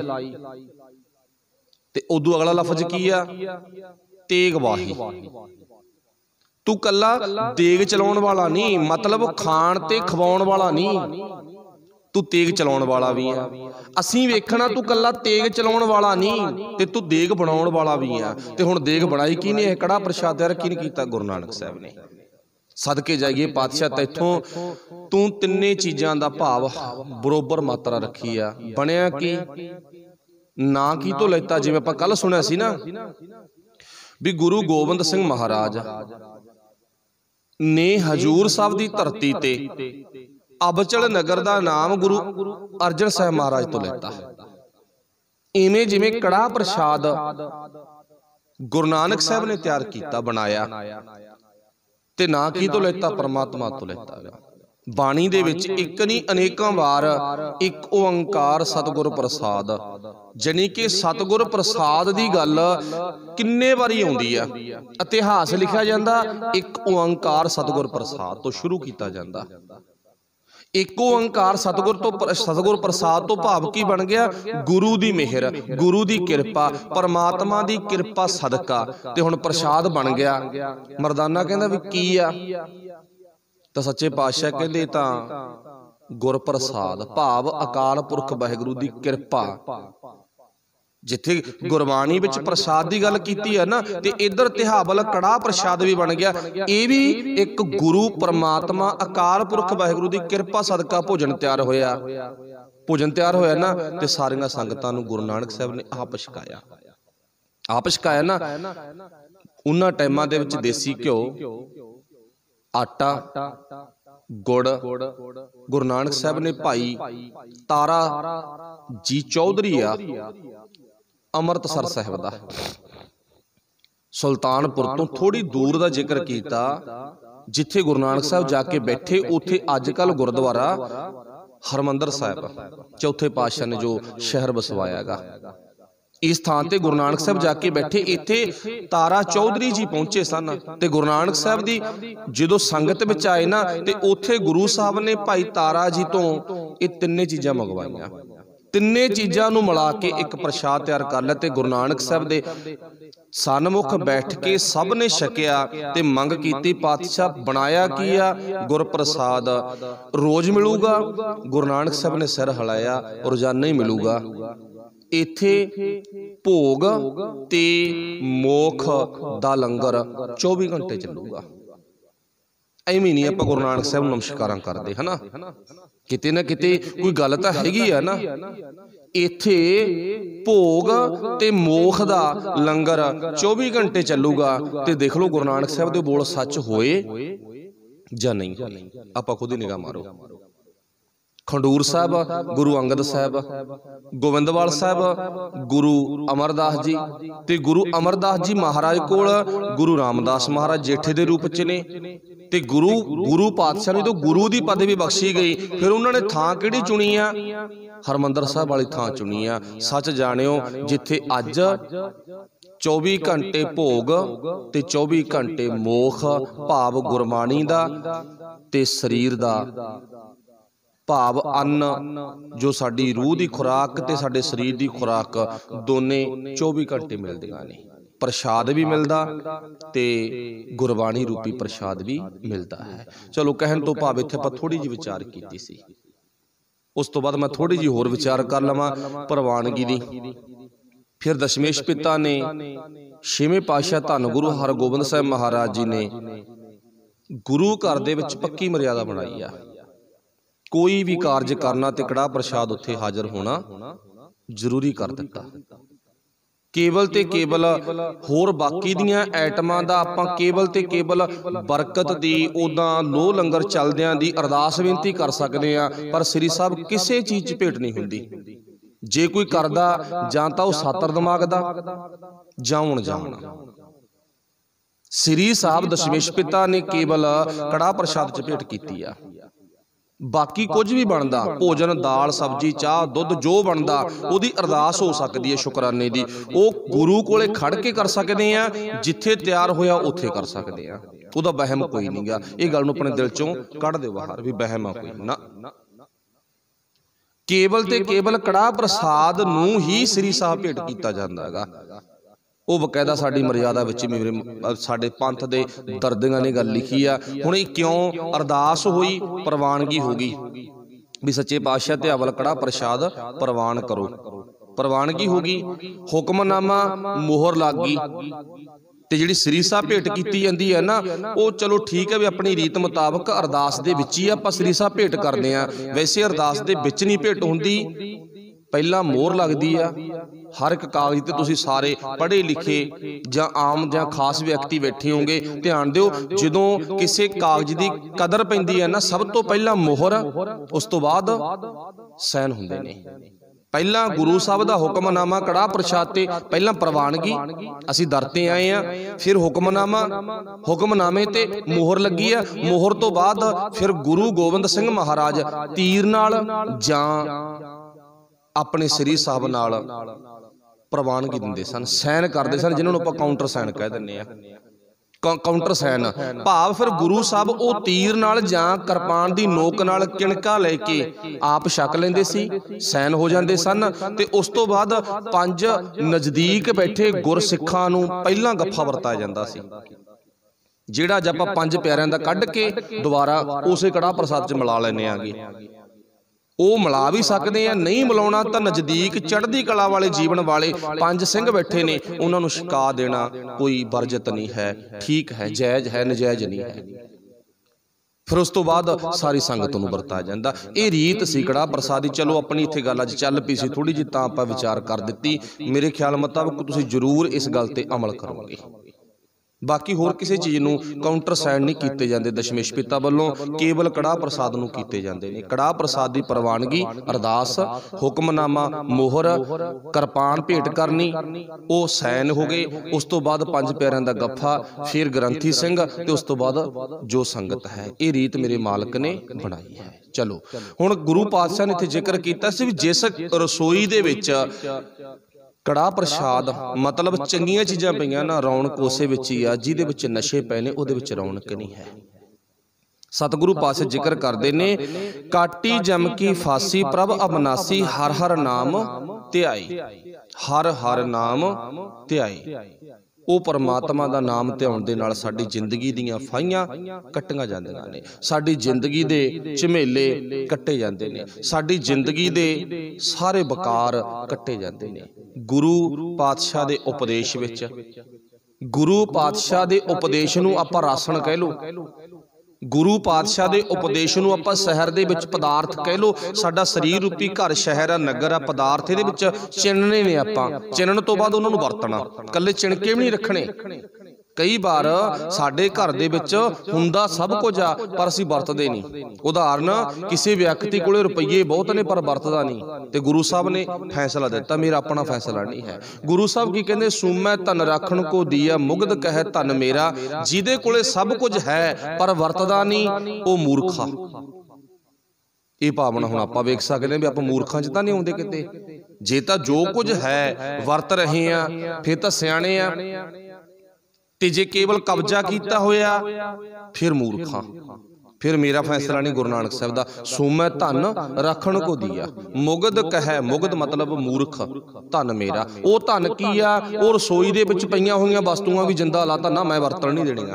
ते उदू अगला लफज की आ, तेग वाही। तू कल्ला देग चलाउण वाला नहीं, मतलब खाण ते खवाउण वाला नहीं, तू तेग चलाउण वाला भी आ। असीं वेखना तू कल्ला तेग चलाउण वाला नहीं ते तू देग बनाउण वाला भी आ। ते हुण देग बनाई किहने है, कड़ा प्रसाद तैयार किहने कीता? गुरु नानक साहब ने। सदके जाइए पातशाह तैथों तू तिन्ने चीज़ां दा भाव बरोबर मात्रा रखी आ। बनिया की ना की तो लैता, जिवें आपां कल सुनिया सी ना भी गुरु गोबिंद सिंह महाराज ने हजूर साहब दी धरती ते अबचल नगर दा नाम गुरु अर्जन साहब महाराज तो लेता। इवें जिवें कड़ा प्रसाद गुरु नानक साहब ने तैयार किया बनाया ते ना की तो लेता, परमात्मा तो लेता। बाणी दे विच एक नहीं अनेकां वार एक ओंकार सतगुर प्रसाद, जानी कि सतगुर प्रसाद दी गल किन्ने वारी आउंदी आ। इतिहास लिखिया जांदा एक ओंकार सतगुर प्रसाद तो शुरू किया जांदा। एक ओंकार सतगुर तो सतगुर प्रसाद तो भाव की बन गया? गुरु दी मेहर, गुरु दी कृपा, परमात्मा दी कृपा सदका ते हुण प्रसाद बन गया। मरदाना कहंदा भी की आ, तो सच्चे पातशाह कहंदे तां गुर प्रसाद भाव अकाल पुरख वाहिगुरू दी कृपा। जिथे गुरबाणी विच प्रसाद की गल कीती है ना, ते इधर तिहावल कड़ा प्रसाद भी बन गया। ये भी एक गुरु परमात्मा अकाल पुरख वाहिगुरू की कृपा सदका भोजन तैयार होया। भोजन तैयार होया ना ते सारियां संगतां नूं गुरु नानक साहब ने आप छकाया। आप छकाया ना, उन्हां टाइमां दे विच देसी घिओ, आटा, गुड़ गुरु नानक साहब ने भाई तारा जी चौधरी आ अमृतसर साहब दा, सुल्तानपुर तो थोड़ी दूर का जिक्र किया, जिथे गुरु नानक साहब जाके बैठे उथे अजकल गुरुद्वारा हरमंदर साहब चौथे पातशाह ने जो शहर बसवाया गा, इस थान ते गुरु नानक साहब जाके बैठे। इत्थे तारा चौधरी जी पहुंचे सन ते गुरु नानक साहब दी जो संगत विच आए ना ते उथे गुरु साहब ने भाई तारा जी तो ये तिन्ने चीज़ां मंगवाइयां। तिन्ने चीज़ां नूं मिला के एक प्रसाद तैयार कर लिया ते गुरु नानक साहब दे सन्मुख बैठ के सब ने छकिया ते मंग कीती, पातशाह बनाया की आ? गुर प्रसाद रोज मिलूगा? गुरु नानक साहब ने सिर हिलाया, रोजाना ही मिलूगा। इत्थे भोग ते मोख दा लंगर चौबी घंटे चलूगा। एवें नहीं आपां गुरु नानक साहब नमस्कारां करदे है ना, किते ना किते कोई गल तां हैगी है ना। इत्थे भोग ते मोख दा लंगर चौबी घंटे चलूगा ते देख लो गुरु नानक साहब दे बोल सच होए ਜਾਂ ਨਹੀਂ? ਆਪਾਂ ਖੁਦ ਹੀ ਨਿਗਾਹ ਮਾਰੋ। ਖੰਡੂਰ ਸਾਹਿਬ ਗੁਰੂ ਅੰਗਦ ਸਾਹਿਬ, ਗੋਬਿੰਦਵਾਲ ਸਾਹਿਬ ਗੁਰੂ ਅਮਰਦਾਸ ਜੀ, ਤੇ ਗੁਰੂ ਅਮਰਦਾਸ ਜੀ ਮਹਾਰਾਜ ਕੋਲ ਗੁਰੂ ਰਾਮਦਾਸ ਮਹਾਰਾਜ ਜੇਠੇ ਦੇ ਰੂਪ ਚ ਨੇ, ਤੇ ਗੁਰੂ ਗੁਰੂ ਪਾਤਸ਼ਾਹ ਨੂੰ ਤਾਂ ਗੁਰੂ ਦੀ ਪਦਵੀ ਬਖਸ਼ੀ ਗਈ। ਫਿਰ ਉਹਨਾਂ ਨੇ ਥਾਂ ਕਿਹੜੀ ਚੁਣੀ ਆ? ਹਰਮੰਦਰ ਸਾਹਿਬ ਵਾਲੀ ਥਾਂ ਚੁਣੀ ਆ। ਸੱਚ ਜਾਣਿਓ, ਜਿੱਥੇ ਅੱਜ ਚੌਵੀ ਘੰਟੇ ਭੋਗ ਤੇ ਚੌਵੀ ਘੰਟੇ ਮੋਖ, ਭਾਵ ਗੁਰਬਾਣੀ ਦਾ ਤੇ ਸਰੀਰ ਦਾ, ਭਾਵ ਅੰਨ ਜੋ ਸਾਡੀ ਰੂਹ ਦੀ ਖੁਰਾਕ ਤੇ ਸਾਡੇ ਸਰੀਰ ਦੀ ਖੁਰਾਕ, ਦੋਨੇ ਚੌਵੀ ਘੰਟੇ ਮਿਲਦੀਆਂ ਨੇ। ਪ੍ਰਸ਼ਾਦ ਵੀ ਮਿਲਦਾ ਤੇ ਗੁਰਬਾਣੀ ਰੂਪੀ ਪ੍ਰਸ਼ਾਦ ਵੀ ਮਿਲਦਾ ਹੈ। ਚਲੋ, ਕਹਿਣ ਤੋਂ ਭਾਵ ਇੱਥੇ ਆਪਾਂ ਥੋੜੀ ਜਿਹੀ ਵਿਚਾਰ ਕੀਤੀ ਸੀ। ਉਸ ਤੋਂ ਬਾਅਦ ਮੈਂ ਥੋੜੀ ਜਿਹੀ ਹੋਰ ਵਿਚਾਰ ਕਰ ਲਵਾਂ ਪ੍ਰਵਾਨਗੀ ਦੀ। ਫਿਰ ਦਸ਼ਮੇਸ਼ ਪਿਤਾ ਨੇ ਛੇਵੇਂ ਪਾਤਸ਼ਾਹ ਧੰਨ ਗੁਰੂ ਹਰਗੋਬਿੰਦ ਸਾਹਿਬ ਮਹਾਰਾਜ ਜੀ ਨੇ ਗੁਰੂ ਘਰ ਦੇ ਵਿੱਚ ਪੱਕੀ ਮਰਿਆਦਾ ਬਣਾਈ ਆ। ਕੋਈ ਵੀ ਕਾਰਜ ਕਰਨਾ ਤੇ ਕੜਾਹ ਪ੍ਰਸ਼ਾਦ ਉੱਥੇ ਹਾਜ਼ਰ ਹੋਣਾ ਜ਼ਰੂਰੀ ਕਰ ਦਿੱਤਾ। ਕੇਵਲ ਤੇ ਕੇਵਲ ਹੋਰ ਬਾਕੀ ਦੀਆਂ ਆਈਟਮਾਂ ਦਾ ਆਪਾਂ ਕੇਵਲ ਤੇ ਕੇਵਲ ਬਰਕਤ ਦੀ, ਉਦਾਂ ਲੋਹ ਲੰਗਰ ਚੱਲਦਿਆਂ ਦੀ ਅਰਦਾਸ ਬੇਨਤੀ ਕਰ ਸਕਦੇ ਆ, ਪਰ ਸ੍ਰੀ ਸਾਹਿਬ ਕਿਸੇ ਚੀਜ਼ 'ਚ ਭੇਟ ਨਹੀਂ ਹੁੰਦੀ। ਜੇ ਕੋਈ ਕਰਦਾ ਜਾਂ ਤਾਂ ਉਹ ਸਾਤਰ ਦਿਮਾਗ ਦਾ, ਜਾਂ ਹੁਣ ਜਾਣਾ। ਸ੍ਰੀ ਸਾਹਿਬ ਦਸ਼ਮੇਸ਼ ਪਿਤਾ ਨੇ ਕੇਵਲ ਕੜਾਹ ਪ੍ਰਸ਼ਾਦ 'ਚ ਭੇਟ ਕੀਤੀ ਆ। ਬਾਕੀ ਕੁਝ ਵੀ ਬਣਦਾ, ਭੋਜਨ, ਦਾਲ, ਸਬਜ਼ੀ, ਚਾਹ, ਦੁੱਧ, ਜੋ ਬਣਦਾ ਉਹਦੀ ਅਰਦਾਸ ਹੋ ਸਕਦੀ ਹੈ ਸ਼ੁਕਰਾਨੇ ਦੀ। ਉਹ ਗੁਰੂ ਕੋਲੇ ਖੜ ਕੇ ਕਰ ਸਕਦੇ ਆ, ਜਿੱਥੇ ਤਿਆਰ ਹੋਇਆ ਉੱਥੇ ਕਰ ਸਕਦੇ ਆ। ਉਹਦਾ ਵਹਿਮ ਕੋਈ ਨਹੀਂ ਗਾ। ਇਹ ਗੱਲ ਨੂੰ ਆਪਣੇ ਦਿਲ ਚੋਂ ਕੱਢ ਦਿਓ ਬਾਹਰ ਵੀ ਵਹਿਮ ਆ ਕੋਈ ਨਾ। ਕੇਵਲ ਤੇ ਕੇਵਲ ਕੜਾਹ ਪ੍ਰਸਾਦ ਨੂੰ ਹੀ ਸ੍ਰੀ ਸਾਹਿਬ ਭੇਟ ਕੀਤਾ ਜਾਂਦਾ ਹੈਗਾ। ਉਹ ਬਕਾਇਦਾ ਸਾਡੀ ਮਰਿਆਦਾ ਵਿੱਚ ਮੇਰੇ ਸਾਡੇ ਪੰਥ ਦੇ ਦਰਦੀਆਂ ਨੇ ਗੱਲ ਲਿਖੀ ਆ। ਹੁਣ ਇਹ ਕਿਉਂ ਅਰਦਾਸ ਹੋਈ, ਪ੍ਰਵਾਨਗੀ ਹੋ ਗਈ ਵੀ ਸੱਚੇ ਪਾਤਸ਼ਾਹ ਤੇ ਅਵਲ ਕੜਾਹ ਪ੍ਰਸ਼ਾਦ ਪ੍ਰਵਾਨ ਕਰੋ। ਪ੍ਰਵਾਨਗੀ ਹੋ ਗਈ, ਹੁਕਮਨਾਮਾ ਮੋਹਰ ਲੱਗ ਗਈ, ਤੇ ਜਿਹੜੀ ਸ੍ਰੀ ਸਾਹਿਬ ਭੇਟ ਕੀਤੀ ਜਾਂਦੀ ਹੈ ਨਾ, ਉਹ ਚਲੋ ਠੀਕ ਹੈ ਵੀ ਆਪਣੀ ਰੀਤ ਮੁਤਾਬਕ ਅਰਦਾਸ ਦੇ ਵਿੱਚ ਹੀ ਆਪਾਂ ਸ੍ਰੀ ਸਾਹਿਬ ਭੇਟ ਕਰਦੇ ਆ। ਵੈਸੇ ਅਰਦਾਸ ਦੇ ਵਿੱਚ ਨਹੀਂ ਭੇਟ ਹੁੰਦੀ, ਪਹਿਲਾਂ ਮੋਹਰ ਲੱਗਦੀ ਆ। ਹਰ ਇੱਕ ਕਾਗਜ਼ ਤੇ ਤੁਸੀਂ ਸਾਰੇ ਪੜ੍ਹੇ ਲਿਖੇ ਜਾਂ ਆਮ ਜਾਂ ਖਾਸ ਵਿਅਕਤੀ ਬੈਠੇ ਹੋਗੇ, ਧਿਆਨ ਦਿਓ, ਜਦੋਂ ਕਿਸੇ ਕਾਗਜ਼ ਦੀ ਕਦਰ ਪੈਂਦੀ ਹੈ ਨਾ, ਸਭ ਤੋਂ ਪਹਿਲਾਂ ਮੋਹਰ, ਉਸ ਤੋਂ ਬਾਅਦ ਸਾਈਨ ਹੁੰਦੇ ਨੇ। ਪਹਿਲਾਂ ਗੁਰੂ ਸਾਹਿਬ ਦਾ ਹੁਕਮਨਾਮਾ ਕੜਾਹ ਪ੍ਰਸ਼ਾਦ ਤੇ ਪਹਿਲਾਂ ਪ੍ਰਵਾਨਗੀ, ਅਸੀਂ ਦਰ ਤੇ ਆਏ ਆ, ਫਿਰ ਹੁਕਮਨਾਮਾ, ਹੁਕਮਨਾਮੇ ਤੇ ਮੋਹਰ ਲੱਗੀ ਆ। ਮੋਹਰ ਤੋਂ ਬਾਅਦ ਫਿਰ ਗੁਰੂ ਗੋਬਿੰਦ ਸਿੰਘ ਮਹਾਰਾਜ ਤੀਰ ਨਾਲ ਜਾਂ ਆਪਣੇ ਸ੍ਰੀ ਸਾਹਿਬ ਨਾਲ ਪ੍ਰਵਾਨਗੀ ਦਿੰਦੇ ਸਨ, ਸਾਈਨ ਕਰਦੇ ਸਨ, ਜਿਹਨਾਂ ਨੂੰ ਆਪਾਂ ਕਾਊਂਟਰ ਸਾਈਨ ਕਹਿ ਦਿੰਦੇ ਆ। ਕਾਊਂਟਰ ਸਾਈਨ ਭਾਵ ਫਿਰ ਗੁਰੂ ਸਾਹਿਬ ਉਹ ਤੀਰ ਨਾਲ ਜਾਂ ਕਿਰਪਾਨ ਦੀ ਨੋਕ ਨਾਲ ਕਿਣਕਾ ਲੈ ਕੇ ਆਪ ਛਕ ਲੈਂਦੇ ਸੀ, ਸਾਈਨ ਹੋ ਜਾਂਦੇ ਸਨ। ਤੇ ਉਸ ਤੋਂ ਬਾਅਦ ਪੰਜ ਨਜ਼ਦੀਕ ਬੈਠੇ ਗੁਰਸਿੱਖਾਂ ਨੂੰ ਪਹਿਲਾਂ ਗੱਫਾ ਵਰਤਾਇਆ ਜਾਂਦਾ ਸੀ, ਜਿਹੜਾ ਅੱਜ ਆਪਾਂ ਪੰਜ ਪਿਆਰਿਆਂ ਦਾ ਕੱਢ ਕੇ ਦੁਬਾਰਾ ਉਸੇ ਕੜਾਹ ਪ੍ਰਸਾਦ 'ਚ ਮਿਲਾ ਲੈਂਦੇ ਆਂਗੇ। ਉਹ ਮਿਲਾ ਵੀ ਸਕਦੇ ਆ, ਨਹੀਂ ਮਿਲਾਉਣਾ ਤਾਂ ਨਜ਼ਦੀਕ ਚੜ੍ਹਦੀ ਕਲਾ ਵਾਲੇ ਜੀਵਨ ਵਾਲੇ ਪੰਜ ਸਿੰਘ ਬੈਠੇ ਨੇ, ਉਹਨਾਂ ਨੂੰ ਛਕਾ ਦੇਣਾ ਕੋਈ ਵਰਜਤ ਨਹੀਂ ਹੈ, ਠੀਕ ਹੈ, ਜਾਇਜ਼ ਹੈ, ਨਜਾਇਜ਼ ਨਹੀਂ ਹੈ। ਫਿਰ ਉਸ ਤੋਂ ਬਾਅਦ ਸਾਰੀ ਸੰਗਤ ਨੂੰ ਵਰਤਾਇਆ ਜਾਂਦਾ। ਇਹ ਰੀਤ ਸੀ ਕੜਾਹ ਪ੍ਰਸਾਦੀ। ਚਲੋ, ਆਪਣੀ ਇੱਥੇ ਗੱਲ ਅੱਜ ਚੱਲ ਪਈ ਸੀ ਥੋੜੀ ਜਿਹੀ, ਤਾਂ ਆਪਾਂ ਵਿਚਾਰ ਕਰ ਦਿੱਤੀ। ਮੇਰੇ ਖਿਆਲ ਮੁਤਾਬਕ ਤੁਸੀਂ ਜ਼ਰੂਰ ਇਸ ਗੱਲ ਤੇ ਅਮਲ ਕਰੋਗੇ। ਬਾਕੀ ਹੋਰ ਕਿਸੇ ਚੀਜ਼ ਨੂੰ ਕਾਊਂਟਰ ਸਾਈਨ ਨਹੀਂ ਕੀਤੇ ਜਾਂਦੇ ਦਸ਼ਮੇਸ਼ ਪਿਤਾ ਵੱਲੋਂ, ਕੇਵਲ ਕੜਾਹ ਪ੍ਰਸਾਦ ਨੂੰ ਕੀਤੇ ਜਾਂਦੇ ਨੇ। ਕੜਾਹ ਪ੍ਰਸਾਦ ਦੀ ਪ੍ਰਵਾਨਗੀ, ਅਰਦਾਸ, ਹੁਕਮਨਾਮਾ, ਮੋਹਰ, ਕਿਰਪਾਨ ਭੇਟ ਕਰਨੀ, ਉਹ ਸਾਈਨ ਹੋ ਗਏ। ਉਸ ਤੋਂ ਬਾਅਦ ਪੰਜ ਪਿਆਰਿਆਂ ਦਾ ਗੱਫਾ, ਫਿਰ ਗ੍ਰੰਥੀ ਸਿੰਘ, ਤੇ ਉਸ ਤੋਂ ਬਾਅਦ ਜੋ ਸੰਗਤ ਹੈ। ਇਹ ਰੀਤ ਮੇਰੇ ਮਾਲਕ ਨੇ ਬਣਾਈ ਹੈ। ਚਲੋ, ਹੁਣ ਗੁਰੂ ਪਾਤਸ਼ਾਹ ਨੇ ਇੱਥੇ ਜ਼ਿਕਰ ਕੀਤਾ ਸੀ ਵੀ ਜਿਸ ਰਸੋਈ ਦੇ ਵਿੱਚ ਕੜਾਹ ਪ੍ਰਸ਼ਾਦ ਮਤਲਬ ਚੰਗੀਆਂ ਚੀਜ਼ਾਂ ਪਈਆਂ ਨਾ, ਰੌਣਕ ਉਸੇ ਵਿੱਚ ਹੀ ਆ। ਜਿਹਦੇ ਵਿੱਚ ਨਸ਼ੇ ਪਏ ਨੇ ਉਹਦੇ ਵਿੱਚ ਰੌਣਕ ਨਹੀਂ ਹੈ। ਸਤਿਗੁਰੂ ਪਾਤਸ਼ਾਹ ਜ਼ਿਕਰ ਕਰਦੇ ਨੇ, ਕਾਟੀ ਜਮ ਕੀ ਫਾਸੀ ਪ੍ਰਭ ਅਬਨਾਸੀ, ਹਰ ਹਰ ਨਾਮ ਧਿਆਈ, ਹਰ ਹਰ ਨਾਮ ਧਿਆਈ। ਉਹ ਪਰਮਾਤਮਾ ਦਾ ਨਾਮ ਧਿਆਉਣ ਦੇ ਨਾਲ ਸਾਡੀ ਜ਼ਿੰਦਗੀ ਦੀਆਂ ਫਾਹੀਆਂ ਕੱਟੀਆਂ ਜਾਂਦੀਆਂ ਨੇ, ਸਾਡੀ ਜ਼ਿੰਦਗੀ ਦੇ ਝਮੇਲੇ ਕੱਟੇ ਜਾਂਦੇ ਨੇ, ਸਾਡੀ ਜ਼ਿੰਦਗੀ ਦੇ ਸਾਰੇ ਬਕਾਰ ਕੱਟੇ ਜਾਂਦੇ ਨੇ। ਗੁਰੂ ਪਾਤਸ਼ਾਹ ਦੇ ਉਪਦੇਸ਼ ਵਿੱਚ, ਗੁਰੂ ਪਾਤਸ਼ਾਹ ਦੇ ਉਪਦੇਸ਼ ਨੂੰ ਆਪਾਂ ਰਾਸਣ ਕਹਿ ਲਓ, ਗੁਰੂ ਪਾਤਸ਼ਾਹ ਦੇ ਉਪਦੇਸ਼ ਨੂੰ ਆਪਾਂ ਸ਼ਹਿਰ ਦੇ ਵਿੱਚ ਪਦਾਰਥ ਕਹਿ ਲਓ। ਸਾਡਾ ਸਰੀਰ ਰੂਪੀ ਘਰ, ਸ਼ਹਿਰ ਆ, ਨਗਰ ਆ, ਪਦਾਰਥ ਇਹਦੇ ਵਿੱਚ ਚਿਣਨੇ ਨੇ ਆਪਾਂ। ਚਿਣਨ ਤੋਂ ਬਾਅਦ ਉਹਨਾਂ ਨੂੰ ਵਰਤਣਾ, ਕੱਲੇ ਚਿਣਕੇ ਵੀ ਨਹੀਂ ਰੱਖਣੇ, कई बार साडे घर दे विच हुंदा सब कुछ आ पर असीं वरतदे नहीं। उदाहरण किसी व्यक्ति कोले रुपये बहुत ने पर वरतदा नहीं, ते गुरु साहब ने फैसला दिता मेरा अपना फैसला नहीं है। गुरु साहब की कहंदे सूमै धन राखण को दिया मुगद कहे धन मेरा, जिहदे कोले सब कुछ है पर वरतदा नहीं वो मूर्खा। ये भावना हुण आपां वेख सकदे भी आपां मूर्खां च तां नहीं आउंदे किते। जे तां जो कुछ है वरत रहे आ फिर तां सियाणे आ, ते जे केवल कब्जा किया होया फिर मूर्खा। फिर मेरा फैसला नहीं। गुरु नानक साहब दा सूमै धन रखण को दिया मुगद कहे, मुगद मतलब मूर्ख, धन मेरा वो धन की आ वो रसोई दे विच पईयां होईयां वस्तुआं भी जिंदा लाता ना मैं वरतण नहीं देणीआं।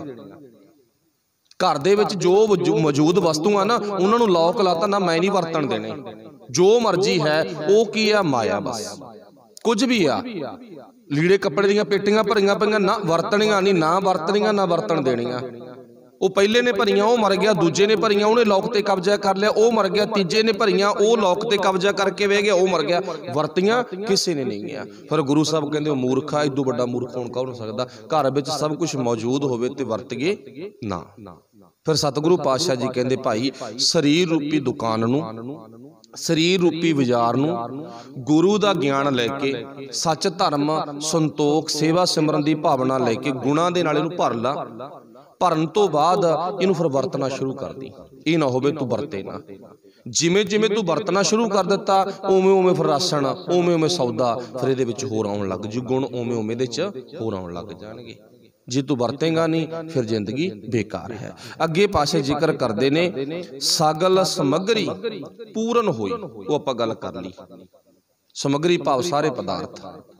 घर दे विच जो मौजूद वस्तुआं ना उन्हां नूं लॉक लाता ना मैं नहीं वरतण देणे। जो मर्जी है वो की आ माया, बस कुछ भी आ। लीड़े कपड़े दीयां पेटियां भरीआं पईआं ना वरतणीआं नहीं, ना वरतणीआं ना वरतण देणीआं। वो पहले ने भरियां वो मर गया, दूजे ने भरियां उन्हें लॉक ते कब्जा कर लिया वो मर गया, तीजे ने भरियां वो लॉक ते कब्जा करके बह गया वो मर गया, वरतियां किसी ने नहीं गया। फिर गुरु साहब कहंदे मूर्खा, इदों वड्डा मूर्ख होण कौन हो सकदा। घर विच सब कुछ मौजूद होवे ते वरतगे ना। फिर सतगुरु पातशाह जी कहंदे भाई शरीर रूपी दुकान नूं, शरीर रूपी बाजार नूं गुरु दा ज्ञान लैके सच धर्म संतोख सेवा सिमरन दी भावना लैके गुणां दे नाल इहनूं भर ला। भरन तो बाद इनू फिर वरतना शुरू कर दी। ये ना होवे तू वरते ना। जिमें जिमें तू वरतना शुरू कर दिता उवें उवें फिर राशन उवें उवें सौदा फिर इहदे विच होर आउण लग जू, गुण उवें उवें दे च होर आउण लग जाणगे। जे तू वरतेगा नहीं फिर जिंदगी बेकार है। अगे पासे जिक्र करते ने सगल समग्री पूरन होई, वो आपां गल कर ली। समग्री भाव सारे पदार्थ,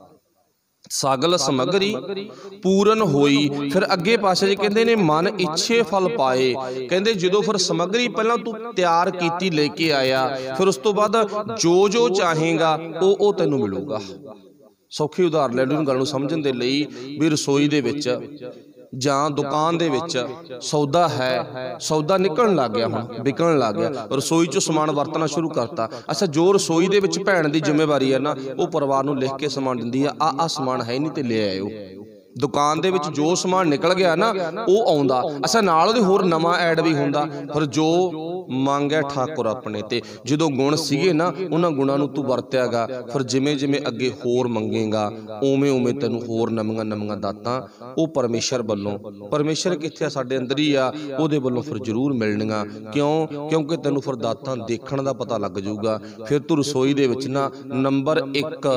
सगल समग्री पूरन होई। फिर अगे पासे जी कहते ने मन इच्छे फल पाए। कहते जो फिर समग्री पहला तू तैयार की लेके आया फिर उस तो बाद जो जो चाहेगा वो वो तेनों मिलूगा। सौखी उदाहरण लैणु गल समझण दे लई भी रसोई दे विच जां दुकान दे विच सौदा है, सौदा निकलण लग गया, हुण विकण लग गया, रसोई चों समान वरतना शुरू करता। अच्छा जो रसोई दे विच भैण दी जिम्मेवारी है ना वो परिवार नूं लिख के समान दिंदी आ, आ आ समान है नहीं ते ले आयो। दुकान दे विच जो समान निकल गया ना वो आउंदा, अच्छा नाल ओहदे होर नवां ऐड भी हुंदा। फिर जो मंगया ठाकुर अपने ते जदों गुण सीगे ना उन्हां गुणां नूं तू वरत्यागा फिर जिमें जिमें अगे होर मंगेगा उवें उवें तैनूं होर नवीआं नवीआं दातां वो परमेशर वल्लों, परमेशर कित्थे आ साडे अंदर ही आ, ओहदे वल्लों फिर जरूर मिलणीआं। क्यों? क्योंकि तैनूं फिर दातां देखण दा पता लग जाऊगा। फिर तू रसोई दे विच ना नंबर एक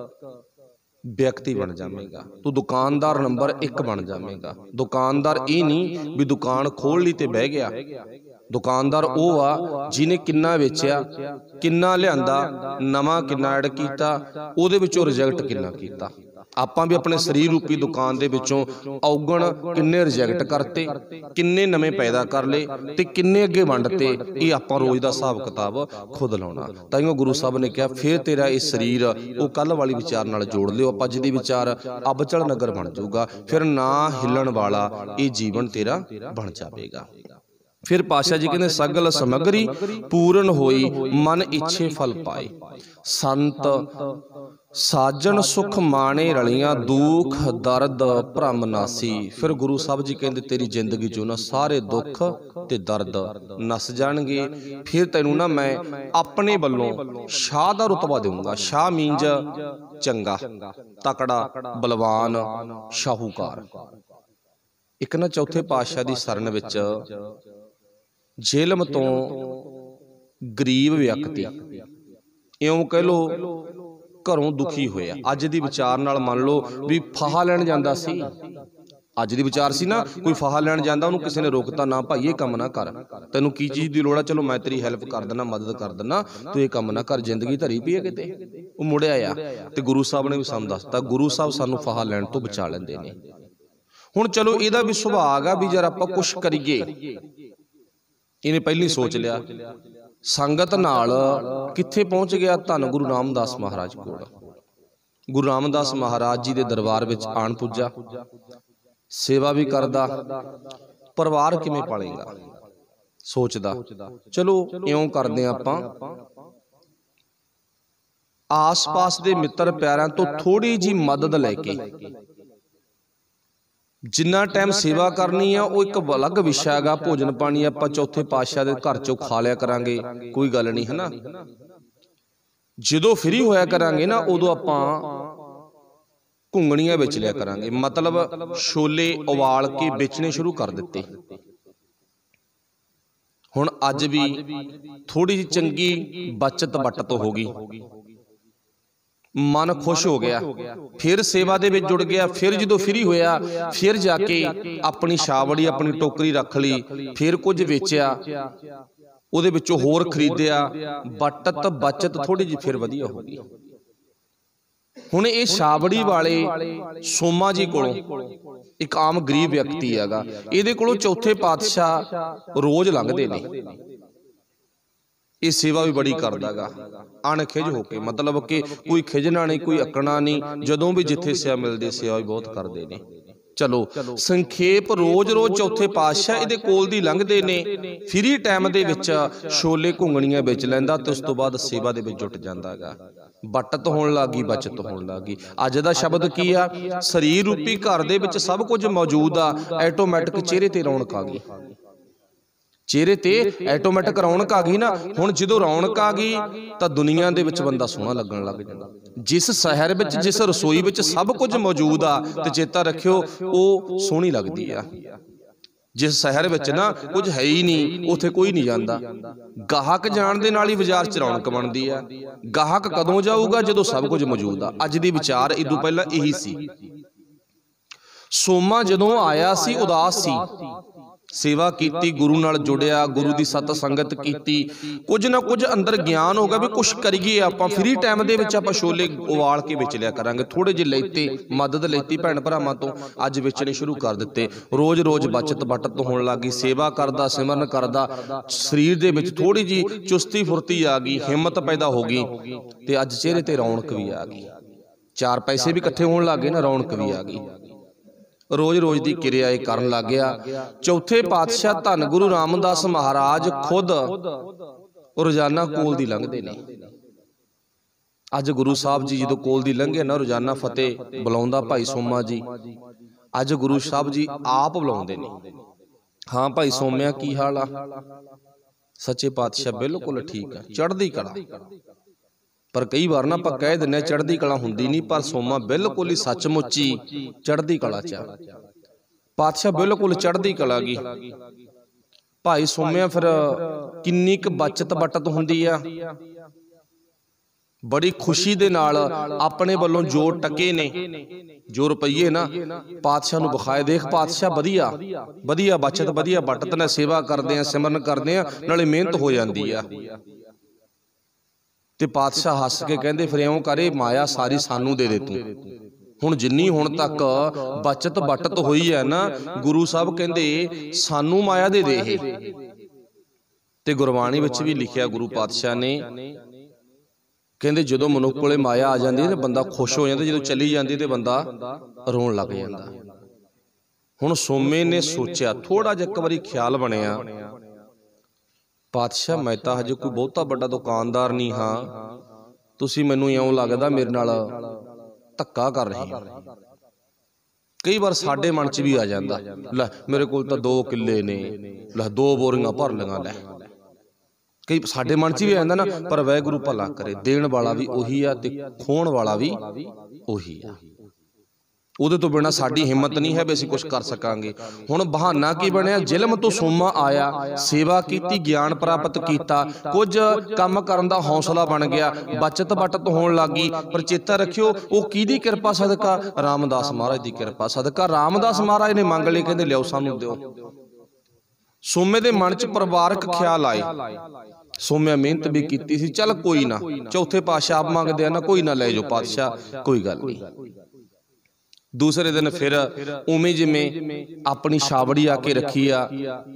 व्यक्ति बन जाएगा, तू दुकानदार नंबर एक बन जाएगा। दुकानदार ये नहीं भी दुकान खोल ली ते बह गया। दुकानदार वो आ जिन्हें किन्ना वेचिया, किन्ना लियांदा, नवां किन्ना ऐड कीता, उहदे विचों रिजैक्ट किन्ना कीता। आपां भी अपने शरीर रूपी दुकान दे विचों औगण किन्ने रिजैक्ट करते, किन्ने नवें पैदा कर ले ते किन्ने अगे वंडते, ये आपां रोज़ दा हिसाब किताब खुद लाउणा। ताइयों गुरु साहब ने कहा फिर तेरा ये शरीर वो कल वाली विचार नाल जोड़ लिओ, अज दी विचार अबचल नगर बन जाऊगा। फिर ना हिलण वाला ये जीवन तेरा बन जाएगा। फिर पातशाह जी कहते सगल समग्री पूरन होई मन इच्छे फल पाए। संत साजन सुख माणे रलियां दुख दर्द भ्रम नासी। फिर गुरु साहब जी कहते तेरी जिंदगी चो ना सारे दुख ते दर्द नस जाणगे। फिर तैनूं ना मैं अपने वल्लों शाह दा रुतबा दूंगा। शाह मींज चंगा, तकड़ा, बलवान, शाहूकार। एक ना चौथे पातशाह दी सरन विच जेलम तो गरीब व्यक्ति इउं कह लो घरों दुखी होया, अज दी विचार नाल मान लो भी फाहा लैण जांदा सी। अज दी विचार सी ना कोई फाहा लैण जांदा उहनूं किसी ने रोकता ना भाई ये काम ना कर, तैनूं की चीज़ दी लोड़ आ, चलो मैं तेरी हैल्प कर दिना, मदद कर दिना, तू ये काम ना कर, जिंदगी धरी पई है किते। वो मुड़ आया ते गुरु साहब ने भी सानूं दसता, गुरु साहब सानूं फाहा लैण तो बचा लैंदे ने। हुण चलो इहदा भी सुभाग आ भी जर आपां कुछ करिए, इन्हें पहली सोच लिया, संगत नाल कित्थे पहुंच गया, धन गुरु रामदास महाराज कोल। गुरु रामदास महाराज जी दे दरबार विच आण पुज्जा, सेवा भी करदा, परिवार किवें पालेगा सोचदा। चलो इउं करदे आपां आस पास दे मित्र प्यारिਆਂ तो थोड़ी जी मदद लैके जिन्ना टाइम सेवा करनी है वो एक अलग विषय हैगा। भोजन पानी आपां चौथे पातशाह दे घर चों खा लिया करांगे, कोई गल नहीं है ना। जदों फ्री होया करांगे ना उदों आपां घुंगणियां बेच लिया करांगे, मतलब छोले उबाल के बेचने शुरू कर दिते। हुण अज भी थोड़ी जी चंगी बचत बटत हो गई, मन खुश हो गया, फिर सेवा दे विच जुड़ गया। फिर जदों फ्री होया फिर जाके अपनी छावड़ी अपनी टोकरी रख ली, फिर कुछ वेचिया, उहदे विचों होर खरीदिया, बटत बचत थोड़ी जी फिर वधिया हो गई। हुण ये छावड़ी वाले सोमा जी कोलों एक आम गरीब व्यक्ति हैगा, इहदे कोलों चौथे पातशाह रोज लंघदे ने। ये सेवा भी बड़ी करदा गा अणखिज होके, मतलब कि कोई खिजना नहीं, कोई अकना नहीं, जदों भी जिथे सेवा मिलदी सेवा भी बहुत करदे ने। चलो संखेप रोज रोज चौथे पातशाह इहदे कोल दी लंघदे ने, फ्री टाइम दे विच छोले घुंगणियां बेच लैंदा ते उस तो बाद सेवा दे विच जुट जांदा गा। बटत होण लग गई, बचत होण लग गई। अज दा शब्द की आ, शरीर रूपी घर दे विच सब कुछ मौजूद आ, ऐटोमैटिक चेहरे ते रौनक आ गई, चेहरे ते ऐटोमैटिक रौनक आ गई ना। हुण जदों रौनक आ गई तां दुनिया दे विच बंदा सोहना लगन लग जांदा। जिस शहर विच जिस रसोई विच सब कुछ मौजूद आ ते चेता रखियो वो सोहनी लगदी आ। जिस शहर विच ना कुछ है ही नहीं उत्थे कोई नहीं जांदा। गाहक जाण दे नाल ही बाजार च रौनक बनदी आ। गाहक कदों जाऊगा जदों सब कुछ मौजूद आ। अज दी विचार इदों पहला यही सी। सोमा जदों आया सी उदास सी, सेवा कीती, गुरु नाल जुड़िया, गुरु दी सत संगत कीती, कुछ ना कुछ अंदर ज्ञान हो गया भी कुछ करिए आपां। फ्री टाइम दे विच आपां छोले उबाल के बेच लिया करांगे, थोड़े जे लैते, मदद लैती भैण भरावां तों, अज बेचने शुरू कर दिते। रोज रोज बचत बटत होण लग गई, सेवा करदा सिमरन करदा शरीर दे विच थोड़ी जी चुस्ती फुर्ती आ गई, हिम्मत पैदा हो गई ते अज चेहरे ते रौनक भी आ गई। चार पैसे भी इकट्ठे होण लग गए ना, रौनक भी आ गई। रोज रोज की किरिया करन लग गया। चौथे पातशाह धन गुरु रामदास महाराज खुद रोजाना कोल दी लंघदे ने। अज गुरु साहब जी जो कोल दी लंघे ना, रोजाना फतेह बुलाउंदा भाई सोमा जी, अज गुरु साहब जी आप बुलाउंदे ने। हाँ भाई सोम्या की हाल आ? सच्चे पातशाह बिल्कुल ठीक है, चढ़दी कला। पर कई बार ना आपां कह दिंदे चढ़दी कला हुंदी नहीं, पर सोमा बिल्कुल ही सचमुच ही चढ़दी कला च पातशाह, बिल्कुल चढ़दी कला गई। भाई सोम्या फिर किन्नी क बचत बटत हुंदी आ, बड़ी खुशी दे नाल अपने वालों जो टके ने, जो रुपये ना पातशाह नूं विखाए, देख पातशाह वधिया वधिया बचत वधिया बटत ने, सेवा करदे आ, सिमरन करदे आ, नाले मेहनत हो जांदी आ। ते पातशाह हस के कहंदे फिर इउं करे माया सारी सानू दे दे तू। हुण जिन्नी हुण तक बचत बटत होई है ना, गुरु साहब कहंदे सानू माया दे दे हे। ते गुरबाणी विच भी लिखिया गुरु पातशाह ने, कहंदे जदों मनुख कोले माया आ जांदी ते बंदा खुश हो जांदा, जदों चली जांदी ते बंदा रोण लग जांदा। हुण सोमे ने सोचिया, थोड़ा जिहा इक वारी ख्याल बनिया, पातशाह मैं तो हजे कोई बहुता बड़ा दुकानदार नहीं हाँ, तुसीं मैनूं इउं लगदा मेरे नाल धक्का कर रहे हो। कई बार साडे मन च भी आ जांदा, लै मेरे कोल तां दो किले ने, लै दो बोरियां भर लंगा, लै कई साडे मन च भी आ जांदा ना। पर वाहिगुरू भला करे, देण वाला भी उही आ ते खोण वाला भी उही आ। उहदे तो बिना साडी हिम्मत नहीं है भी असीं कुछ कर सकांगे। हुण बहाना की बनिया, जिलम तो सोमा आया, सेवा कीती, ज्ञान प्राप्त कीता, कुछ काम करन दा हौसला बन गया, बचत बटत होण लग गई। पर चेता रखियो वो किहदी किरपा सदका? रामदास महाराज दी किरपा सदका। रामदास महाराज ने मंग लए, कहंदे लिओ सानूं दिओ। सोमे दे मन च परिवारक ख्याल आए, सोम्या मेहनत भी कीती सी, चल कोई ना, चौथे पातशाह आप मंगदे आ ना, कोई ना ले जाओ पातशाह, कोई गल नहीं। दूसरे दिन फिर उवें जिवें अपनी छावड़ी आके रखी आ,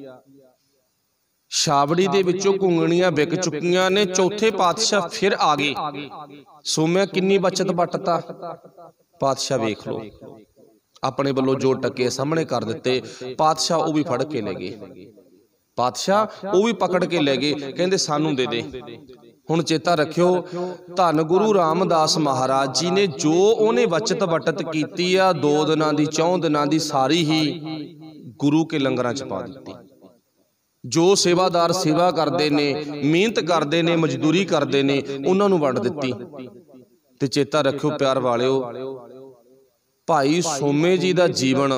छावड़ी दे विचों घुंगणियां विक चुकियां ने। चौथे पातशाह फिर आ गए। सोम्या किन्नी बचत बटता? पातशाह वेख लो, अपने वालों जो टके सामने कर दिते। पातशाह वो भी फड़ के ले गए, पातशाह वो भी पकड़ के ले गए, कहंदे सानू दे दे। ਹੁਣ ਚੇਤਾ ਰੱਖਿਓ, ਧੰਨ ਗੁਰੂ ਰਾਮਦਾਸ महाराज जी ने जो उन्हें बचत बटत कीती आ, दो दिनां दी चौं दिनां दी सारी ही गुरु के लंगरां च पा दित्ती। जो सेवादार सेवा करते ने, मेहनत करते ने, मजदूरी करते ने, उन्हां नूं वंड दित्ती। ते चेता रखियो प्यार वालिओ, भाई सोमे जी दा जीवन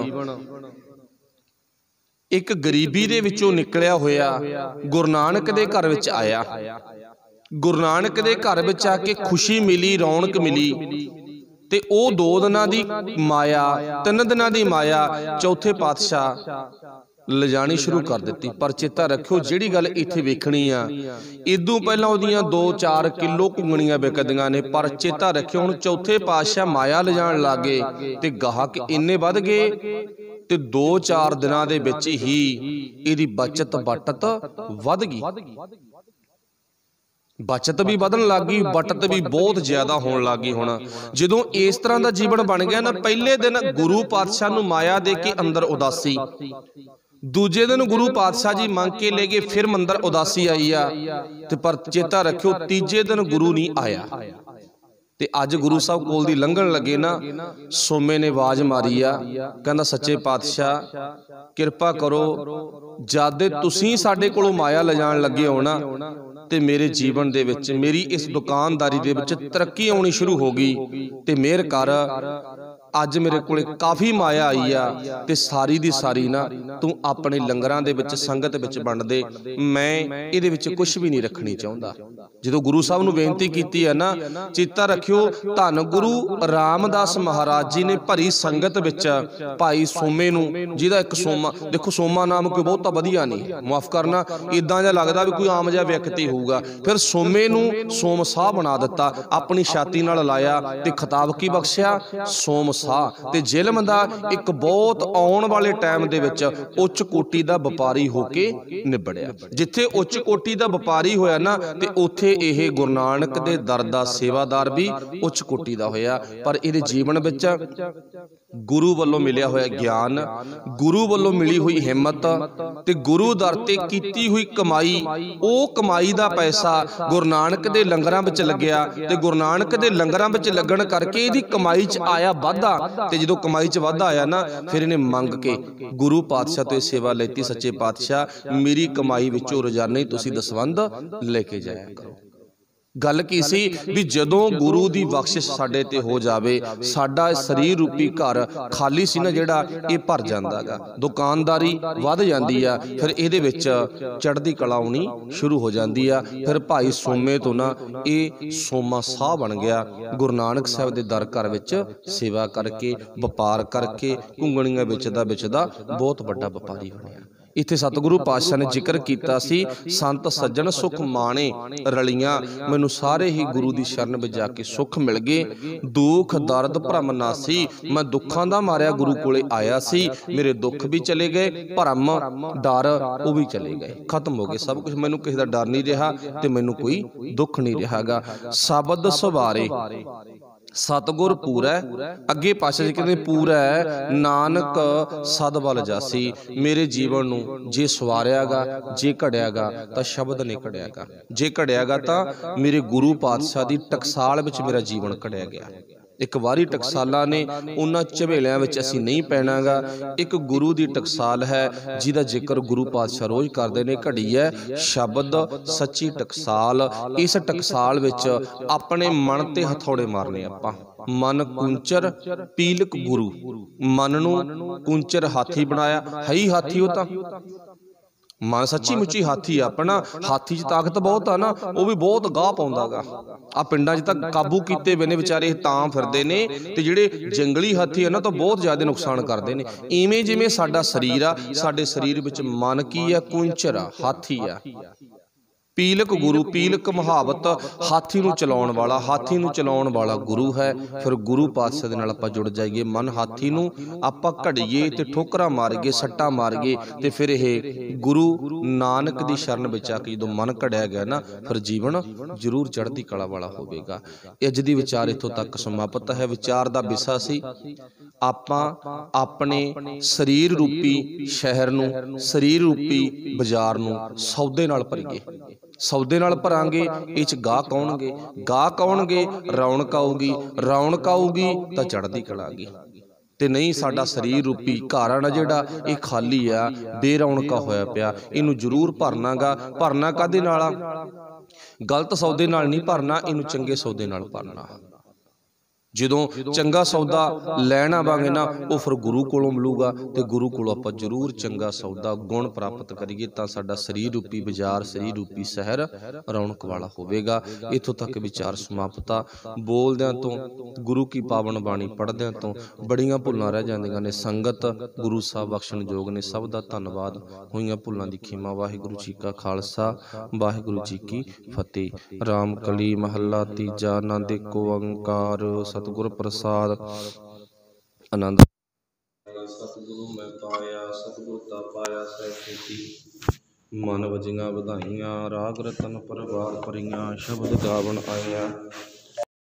एक गरीबी दे विचों निकलिया होया गुरु नानक दे घर विच आया। गुरु नानक दे घर विच आके खुशी मिली, रौनक मिली, ते ओ दो दिनां दी माया, तीन दिनां दी माया चौथे पातशाह लिजानी शुरू कर दित्ती। पर चेता रखियो, जिहड़ी गल इत्थे वेखणी आ, इदों पहलां ओहदियां दो चार किलो घुंगणियां विकदियां ने, पर चेता रखियो हुण चौथे पातशाह माया लिजाण लग गए ते गाहक इन्ने वध गए ते दो चार दिनां दे विच ही इहदी बचत बटत वध गई। बचत भी वधन लग गई, बटत भी बहुत ज्यादा होने लग गई। हुण जदों इस तरह का जीवन बन गया ना, पहले दिन गुरु पातशाह नूं माया दे के अंदर उदासी, दूजे दिन गुरु पातशाह जी मंग के ले गए, फिर मंदर उदासी आई आ ते पर चेता रखियो तीजे दिन गुरु नहीं आया। ते अज गुरु साहब कोल दी लंघण लगे ना, सोमे ने आवाज मारी आ, कहंदा सच्चे पातशाह किरपा करो, जद तुसीं साडे कोलों माया लिजाण लगे हो ना, ते मेरे जीवन दे विच, मेरी इस दुकानदारी दे विच तरक्की आउणी शुरू हो गई, ते मेहर कर, अज मेरे कोले काफ़ी माया आई आ, ते सारी दी सारी ना तू अपने लंगरां दे विच संगत विच वंड दे, मैं इहदे विच कुछ भी नहीं रखनी चाहुंदा। जदों गुरु साहब नूं बेनती कीती है ना, चेता रखियो धन गुरु रामदास महाराज जी ने भरी संगत विच भाई सोमे नूं, जिहदा एक सोमा, देखो सोमा नाम कोई बहुता वधिया नहीं, माफ करना, इदां जिहा लगदा भी कोई आम जिहा व्यक्ति होऊगा, फिर सोमे नूं सोम साह बना दित्ता, अपनी छाती नाल लाया ते खिताब की बख्शिया सोम साह। ते जिलम दा एक बहुत आउण वाले टाइम दे विच उच्च कोटि दा वपारी होके निबड़िया। जिथे उच्च कोटि दा वपारी होया ना, ते उथे इह गुरु नानक दे दर दा सेवादार भी उच्च कोटि दा होया। पर इहदे जीवन विच गुरु वल्लों मिलिया होया ज्ञान, गुरु वल्लों मिली हुई हिम्मत, ते गुरु दर ते कीती हुई कमाई, ओ कमाई दा पैसा गुरु नानक दे लंगरां विच लग्या, ते गुरु नानक दे लंगरां विच लगण करके इहदी कमाई च आया वाधा। ते जदों कमाई च वाधा आया ना, फिर इहने मंग के गुरु पातशाह तो सेवा लेती, सच्चे पातशाह मेरी कमाई विचों रोजाना ही तुसीं दसवंध लेके जाया करो। गल की सी भी जदों गुरु दी बख्शिश साडे ते हो जावे, साडा शरीर रूपी घर खाली सी ना जिहड़ा, ये भर जांदा गा, दुकानदारी वध जांदी आ, फिर इहदे विच चढ़दी कला आउणी शुरू हो जांदी आ। फिर भाई सोमे तो ना ये सोमा साह बन गया, गुरु नानक साहब दे दर घर विच सेवा करके, वपार करके, घुंगणियां विचदा विचदा बहुत वड्डा वपारी बनिया। इत्थे सतगुरु पातशाह ने जिक्र किया सी, संत सज्जन सुख माणे रलियां, मैनू सारे ही गुरु की शरण में जाके सुख मिल गए, दुख दर्द भरम नासी, मैं दुखों का मारिया गुरु कोले आया सी, मेरे दुख भी चले गए, भरम डर वो भी चले गए, खत्म हो गए सब कुछ, मैनू किसी का डर नहीं रहा ते मैनू कोई दुख नहीं रहागा। शब्द सवारे सतगुर पूरा, अगे पाशा जी कहते पूरा नानक सदबल जासी, मेरे जीवन नूं जे सवारियागा, जे घड़ियागा तो शब्द नहीं घड़ियागा, जे घड़ियागा तो मेरे गुरु पातशाह की टकसाल विच मेरा जीवन घड़िया गया। एक वारी टकसाला ने उन्हां झवेलियां विच असीं नहीं पैणागा, एक गुरु की टकसाल है जिहदा जिक्र गुरु पातशाह रोज करते हैं, घड़ी है शब्द सच्ची टकसाल। इस टकसाल विच अपने मन ते हथौड़े मारने आपां, मन कुंचर पीलक गुरु, मन नूं कुंचर हाथी बनाया, है ही हाथी हो तां मन सच्ची मुच्ची हाथी अपना, हाथी च ताकत बहुत आ ना, वो भी बहुत गाह पाउंदा गा। आ पिंडां च तां काबू कीते वे ने विचारे तां फिरदे ने, ते जिहड़े जंगली हाथी है ना तो बहुत ज़्यादा नुकसान करते हैं। इवें जिवें साडा शरीर आ, साडे शरीर विच मन की आ, कुंचर आ, हाथी आ। पीलक गुरु, पीलक मुहावत हाथी नूं चलाउण वाला, हाथी नूं चलाउण वाला गुरु है। फिर गुरु पातशाह दे नाल आपां जुड़ जाइए, मन हाथी नूं आपां घड़ीए ते ठोकरां मारीए, सट्टां मारीए, ते फिर इह गुरु नानक दी शरण विच आके जदों मन घड़िया गया ना, फिर जीवन जरूर चढ़दी कला वाला होवेगा। अज दी विचार इत्थों तक समाप्त है। विचार दा विषा सी आपां अपने शरीर रूपी शहर नूं, शरीर रूपी बाजार नूं सौदे नाल भरीए। सौदे नाल भरांगे, इह च गाहक आउणगे, गाहक आउणगे, रौनक आऊगी, रौनक आऊगी तां चढ़दी कला आ गई। ते नहीं साडा शरीर रूपी घर आ ना जिहड़ा ये खाली आ, बेरौनका होया पिया, इनू जरूर भरना गा। भरना काहदे नाल आ? गलत सौदे नाल नहीं भरना, इनू चंगे सौदे नाल भरना। ਜਦੋਂ ਚੰਗਾ ਸੌਦਾ ਲੈਣ ਆਵਾਂਗੇ ਨਾ, ਉਹ ਫਿਰ ਗੁਰੂ ਕੋਲੋਂ ਮਿਲੂਗਾ, ਤੇ ਗੁਰੂ ਕੋਲੋਂ ਆਪਾਂ ਜ਼ਰੂਰ ਚੰਗਾ ਸੌਦਾ ਗੁਣ ਪ੍ਰਾਪਤ ਕਰੀਏ ਤਾਂ ਸਾਡਾ ਸਰੀਰ ਰੂਪੀ ਬਾਜ਼ਾਰ, ਸਰੀਰ ਰੂਪੀ ਸ਼ਹਿਰ ਰੌਣਕ ਵਾਲਾ ਹੋਵੇਗਾ। ਇੱਥੋਂ ਤੱਕ ਵਿਚਾਰ ਸਮਾਪਤਾ। ਬੋਲਦਿਆਂ ਤੋਂ, ਗੁਰੂ ਕੀ ਪਾਵਨ ਬਾਣੀ ਪੜ੍ਹਦਿਆਂ ਤੋਂ ਬੜੀਆਂ ਭੁੱਲਾਂ ਰਹਿ ਜਾਂਦੀਆਂ ਨੇ। ਸੰਗਤ ਗੁਰੂ ਸਾਹਿਬ ਬਖਸ਼ਣ ਯੋਗ ਨੇ। ਸਭ ਦਾ ਧੰਨਵਾਦ। ਹੋਈਆਂ ਭੁੱਲਾਂ ਦੀ ਖਿਮਾ। ਵਾਹਿਗੁਰੂ ਜੀ ਕਾ ਖਾਲਸਾ, ਵਾਹਿਗੁਰੂ ਜੀ ਕੀ ਫਤਿਹ। ਰਾਮ ਕਲੀ ਮਹੱਲਾ ਤੀਜਾ। ਆਨੰਦ ਏਕੋ ਓੰਕਾਰ सतगुर प्रसाद। आनंद सतगुरु मैं पाया, सतगुर ता पाया सैखेती। मन वजियां वधाइयां, राग रतन परवार भरियां, शब्द गावन आया।